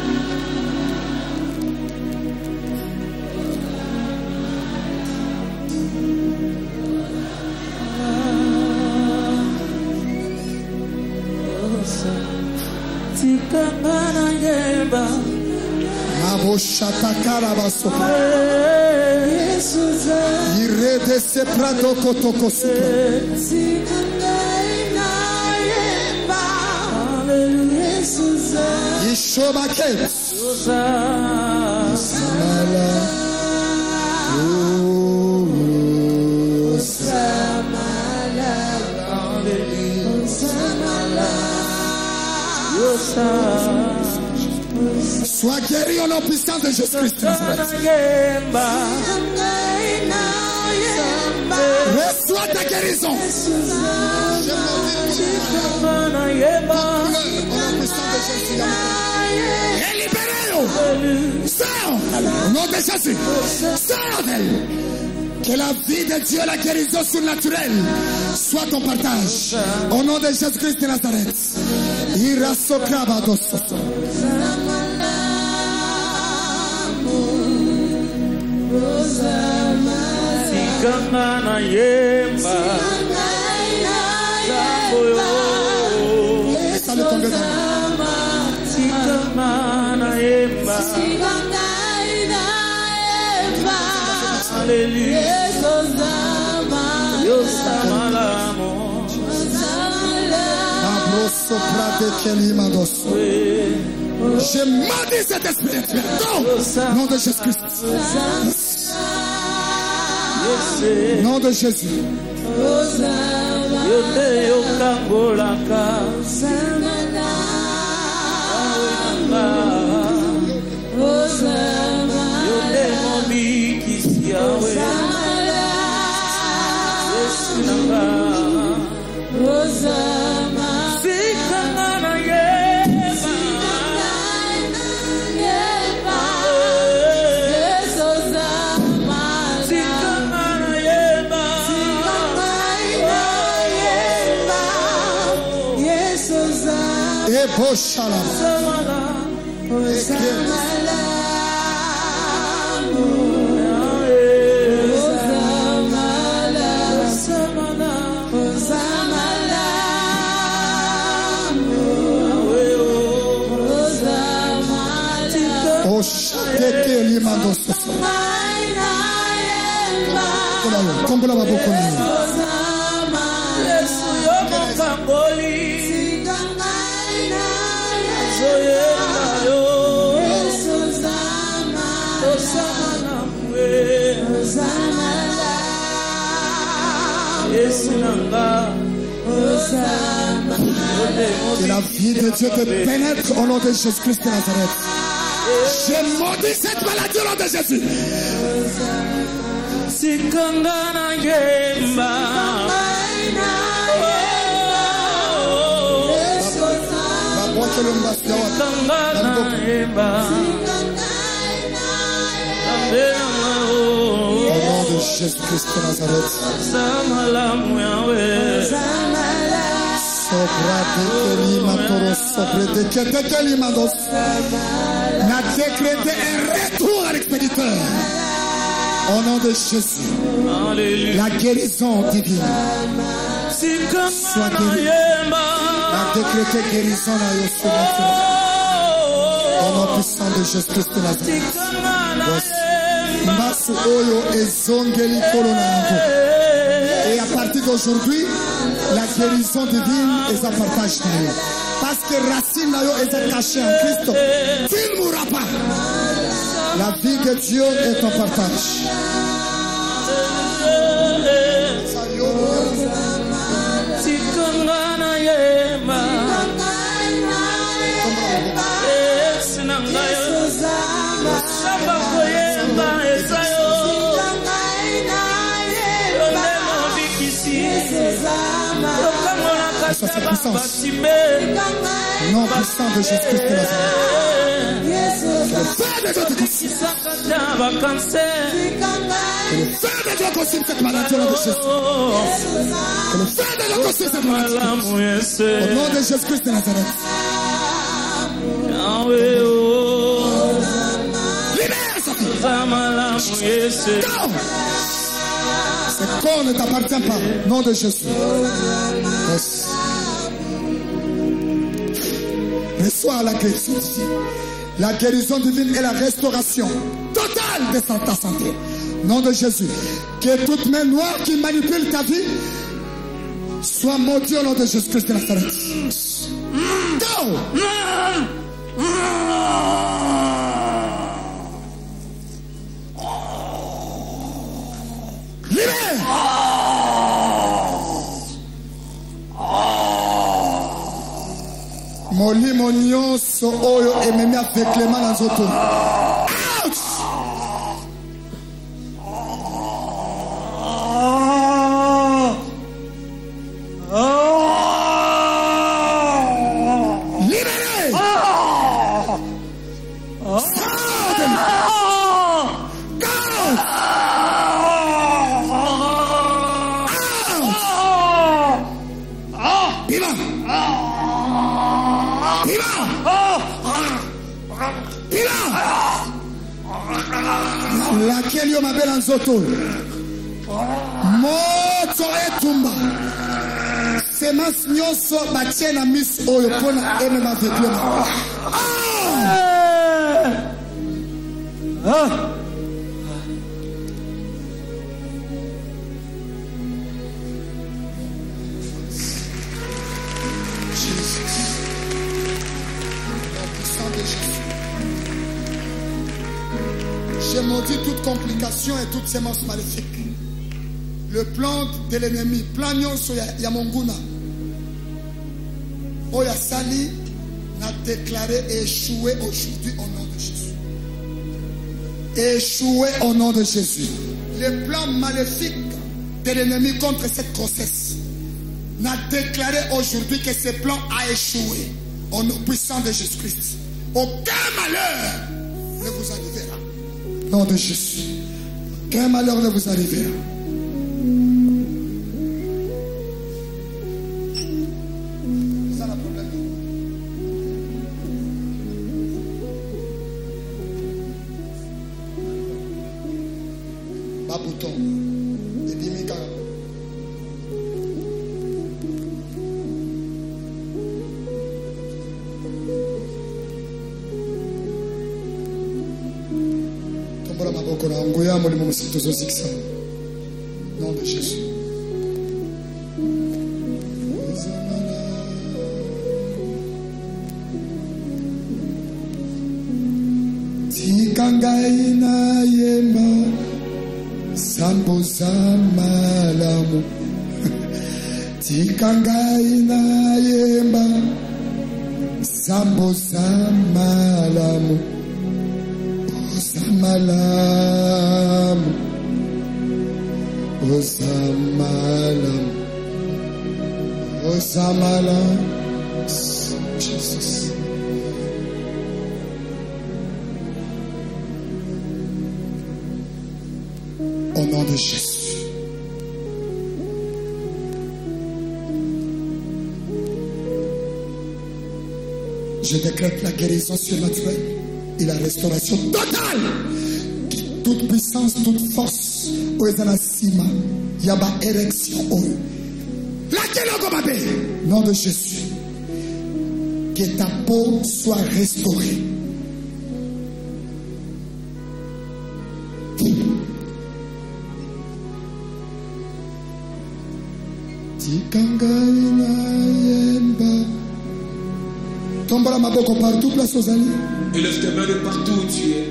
Aboshatakara basoka. Irede se prado kotoko super. Ishobaket. Samala. Oh, Samala. Samala. Sois guéri au nom puissant de Jésus-Christ. Reçois ta guérison. Et libérez-nous. Sors au nom de Jésus. Sors d'elle. Que la vie de Dieu, la guérison surnaturelle soit ton partage. Au nom de Jésus-Christ de Nazareth. Irasokrabadosoto. Sikangana yemba Sikangana yemba Alléluia Yosamalamo Je maudis cet esprit. Non, nom de Jésus-Christ. Nom de Jésus. Sikangana yemba. Boshala. Oshakeke limando soso. Kombola maboko ni. Yesu yomo kangoli. Que la vie de Dieu te pénètre au nom de Jésus-Christ de Nazareth. Je maudis cette maladie au nom de Jésus. Sikangana yemba. Au nom de Jésus-Christ de Nazareth. On a décrété un retour à l'expéditeur. Au nom de Jésus. La guérison divine. Soit guéri. La décrété guérison à Yoshua. Au nom puissant de Jésus-Christ de Nazareth. Masu oyo ezongeli kolonango. Et à partir d'aujourd'hui, la guérison divine est à partage d'eux. Parce que racine nayo est cachée en Christ. Tu ne mourras pas. La vie de Dieu est en partage. Ça, c'est puissance. Non puissant de Jésus-Christ de Nazareth. Le feu de Dieu te consume. Que le feu de Dieu consume cette maladie au nom de Jésus. Que le feu de Dieu consume cette maladie. Au nom de Jésus-Christ de Nazareth. Libère sa fille. Go. Ce corps ne t'appartient pas. Nom de Jésus. Yes. Reçois la guérison divine. La guérison divine et la restauration totale de ta santé. Nom de Jésus. Que toute main noire qui manipule ta vie soit maudite au nom de Jésus-Christ de Nazareth. Go! Libère! Molimo nyonso oyo ememi aveklema na nzoto. Out! Libérez! Sors! Go! Out! Viva! Viva! Viva! Laquelle yo mabel nzoto. Moto etumba. Semence nyonso batie na mis oyo pona eme maveklema. Ah! J'ai maudit toute complication et toute sémence maléfique. Le plan de l'ennemi, plan nyonso ya monguna. Oya Sali n'a déclaré échoué aujourd'hui au nom de Jésus. Échoué au nom de Jésus. Les plans maléfiques de l'ennemi contre cette grossesse n'a déclaré aujourd'hui que ce plan a échoué au nom puissant de Jésus-Christ. Aucun malheur ne vous arrivera. Au nom de Jésus. Aucun malheur ne vous arrivera. C'est ça le problème. Pas bouton. Et puis Mika. Nom de Jésus. Tikangaina yemba sambuza malamu. Tikangaina yemba sambuza malamu. Osamalam, Osamalam, Osamalam, Jesus. Au nom de Jésus. Je décrète la guérison surnaturelle et la restauration totale. Toute puissance, toute force, Oezanasima, Yaba érection, laquelle au nom de Jésus, que ta peau soit restaurée. Tikangaina yemba. Tombe ma boko partout, place aux alliés. Élève tes mains de partout où tu es.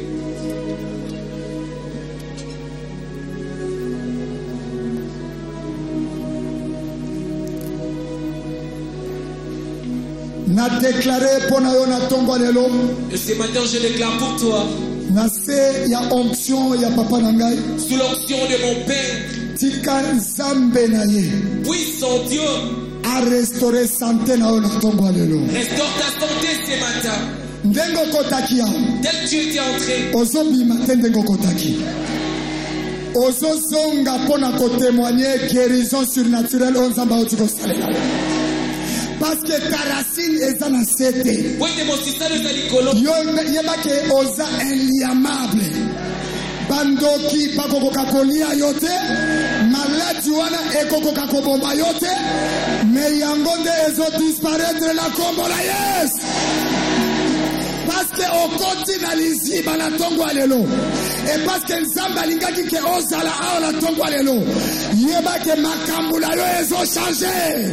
Na déclaré pour na tomba lelo. Et ce matin je déclare pour toi. Na se ya onction ya papa nangai. Sous l'onction de mon père. Tika nzambe na ye. Puissant Dieu. A restauré santé na ona tomba lelo. Restaure ta santé ce matin. Ndengo kotaki ya. Dès que tu étais entré. Ozo bima ndengo kotaki. Ozo zonga pona ko témoigner guérison surnaturelle on zamba otiko salela. Parce que ta racine est dans la cité. Yo yeba ke oza inliamable. Bandoki bakoko kakolia yote, maladi wana ekoko kakobomba yote, mais yango nde ezo disparaître la kombo la yes. Parce que okoti na liziba na tongo alelo. Et parce que nzamba lingaki ke ozala a la tongo alelo. Yeba ke makambula yo ezo changer.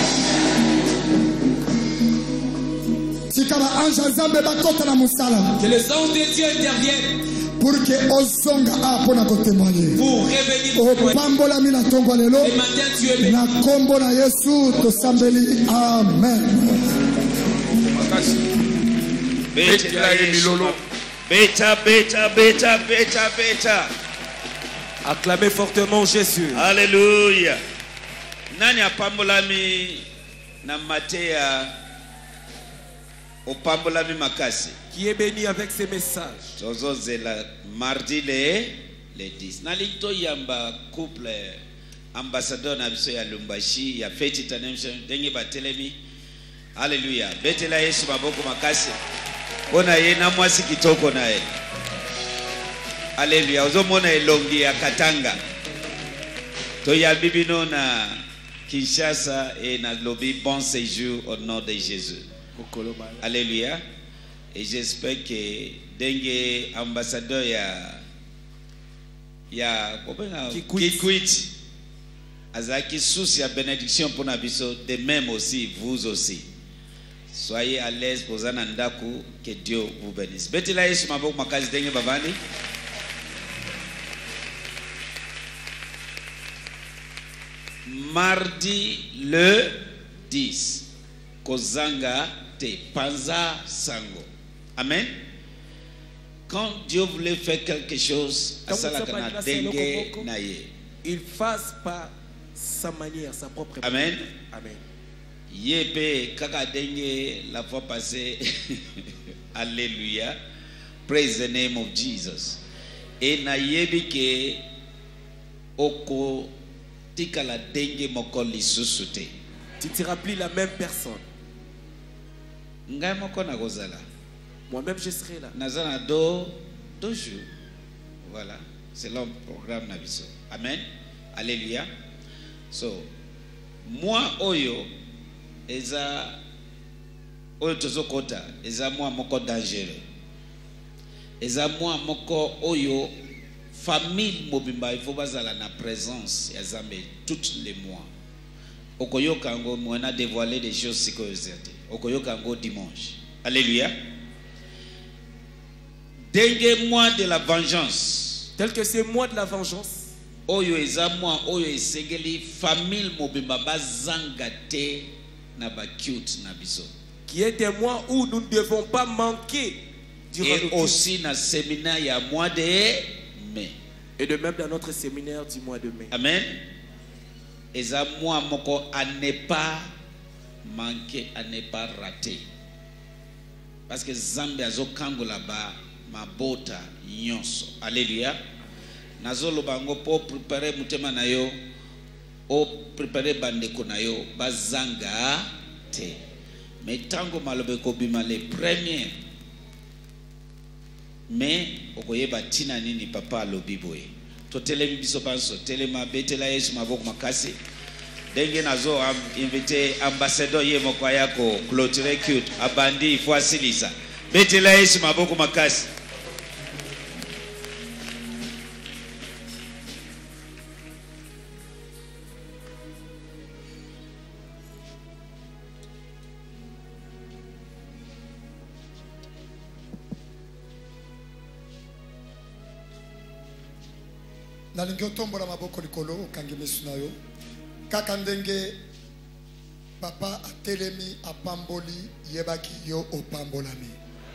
Que les anges de Dieu interviennent pour que Ozonga a pour nous témoigner. Pour révéler. Et matin tu es béni. Amen. Beta, beta, beta, beta, beta. Acclamez fortement Jésus. Alléluia. Nani apambolami na matea. Qui est béni avec ces messages. Zozo zela mardi le le dix. Nalinto yamba couple ambassadeur na biso ya Lumbashi ya Faith International dengi batelemi. Alléluia. Betela Yesu maboko makasi. Ona ye na mwasi kitoko nae. Alléluia. Ozo mona elongi ya Katanga. To ya bibino na Kinshasa et na lobby bon séjour au nom de Jésus. Alléluia. Et j'espère que dengue ambassadeur ya ya Kikwit azaki souci ya bénédiction pour nabiso, de même aussi vous aussi. Soyez à l'aise pour zanandaku, que Dieu vous bénisse. Betila Yesu maboko makazi dengue babani. Mardi le dix. Kozanga te panza sango. Amen. Quand Dieu voulait faire quelque chose, il fasse par sa manière, sa propre Amen. manière. Amen. Yépe kaka denge la fois passée. Alléluia. Praise the name of Jesus. Et na yebi ke oko tika la denge moko lisusu te. Tu ne seras plus la même personne. Ngai moko na kozala. Moi-même je serai là. Nazana do deux jours. Voilà, c'est le programme nabiso. Amen. Alléluia. So moi oyo eza oyo tozokota eza moi moko dangereux. Eza moi moko oyo famille mobimba il faut bazala na présence ya Nzambe toutes les mois. Okoyoka ngo mwana dévoiler des choses sécurisées. Okoyoka ngo dimanche. Alléluia. Dengue moi de la vengeance. Tel que c'est moi de la vengeance. Oyo eza moi oyo esengeli famille mobimba bazanga te na ba cute na biso. Qui est des mois où nous ne devons pas manquer durant Et le aussi na séminaire il y a mois de mai. Et de même dans notre séminaire du mois de mai. Amen. Eza moi moko à ne pas manquer, à ne pas rater. Parce que Zambia zo kangola ba mabota nyonso. Alléluia. Nazolo bango po préparer mutema na yo, o préparer bandeko na yo bazanga te. Mais tango malobe ko bima les premiers. Mais okoyeba tina nini papa alobi boye. To telemi biso banso telema betela Yesu maboko makasi. Denge nazo am invité ambassadeur ye moko yako clôturer cute abandi faut asilisa. Betela Yesu maboko makasi. nalingi otombola maboko likolo okangi misu na yo kaka ndenge papa atelemi apamboli yebaki yo opambolami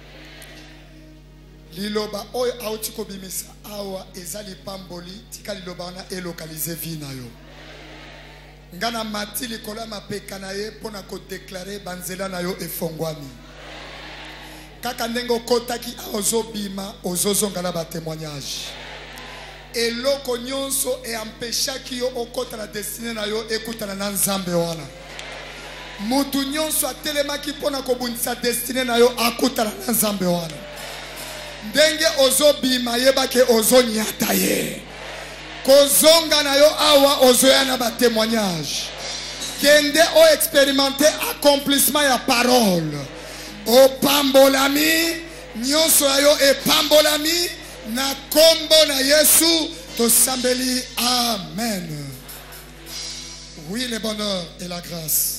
liloba oyo auti kobimisa awa eza lipamboli tika liloba wana elokalize vi na yo ngana mati likolo ya mapeka na ye mpona kodeklare banzela na yo efongwami kaka ndenge okotaki ozobima ozozonga na batémoignage eloko nyonso e ampeshaki yo okota na destinée na yo ekutana na Nzambe wana mutu nyonso atelemaki mpona kobundisa destinée na yo akutana na Nzambe wana ndenge ozobima yebake ozonyata ye kozonga na yo awa ozoya na batémoignage kende o expérimenter accomplissement ya parole opambolami nyonso ya yo epambolami na kombo na Yesu tosambeli amen. Oui, le bonheur et la grâce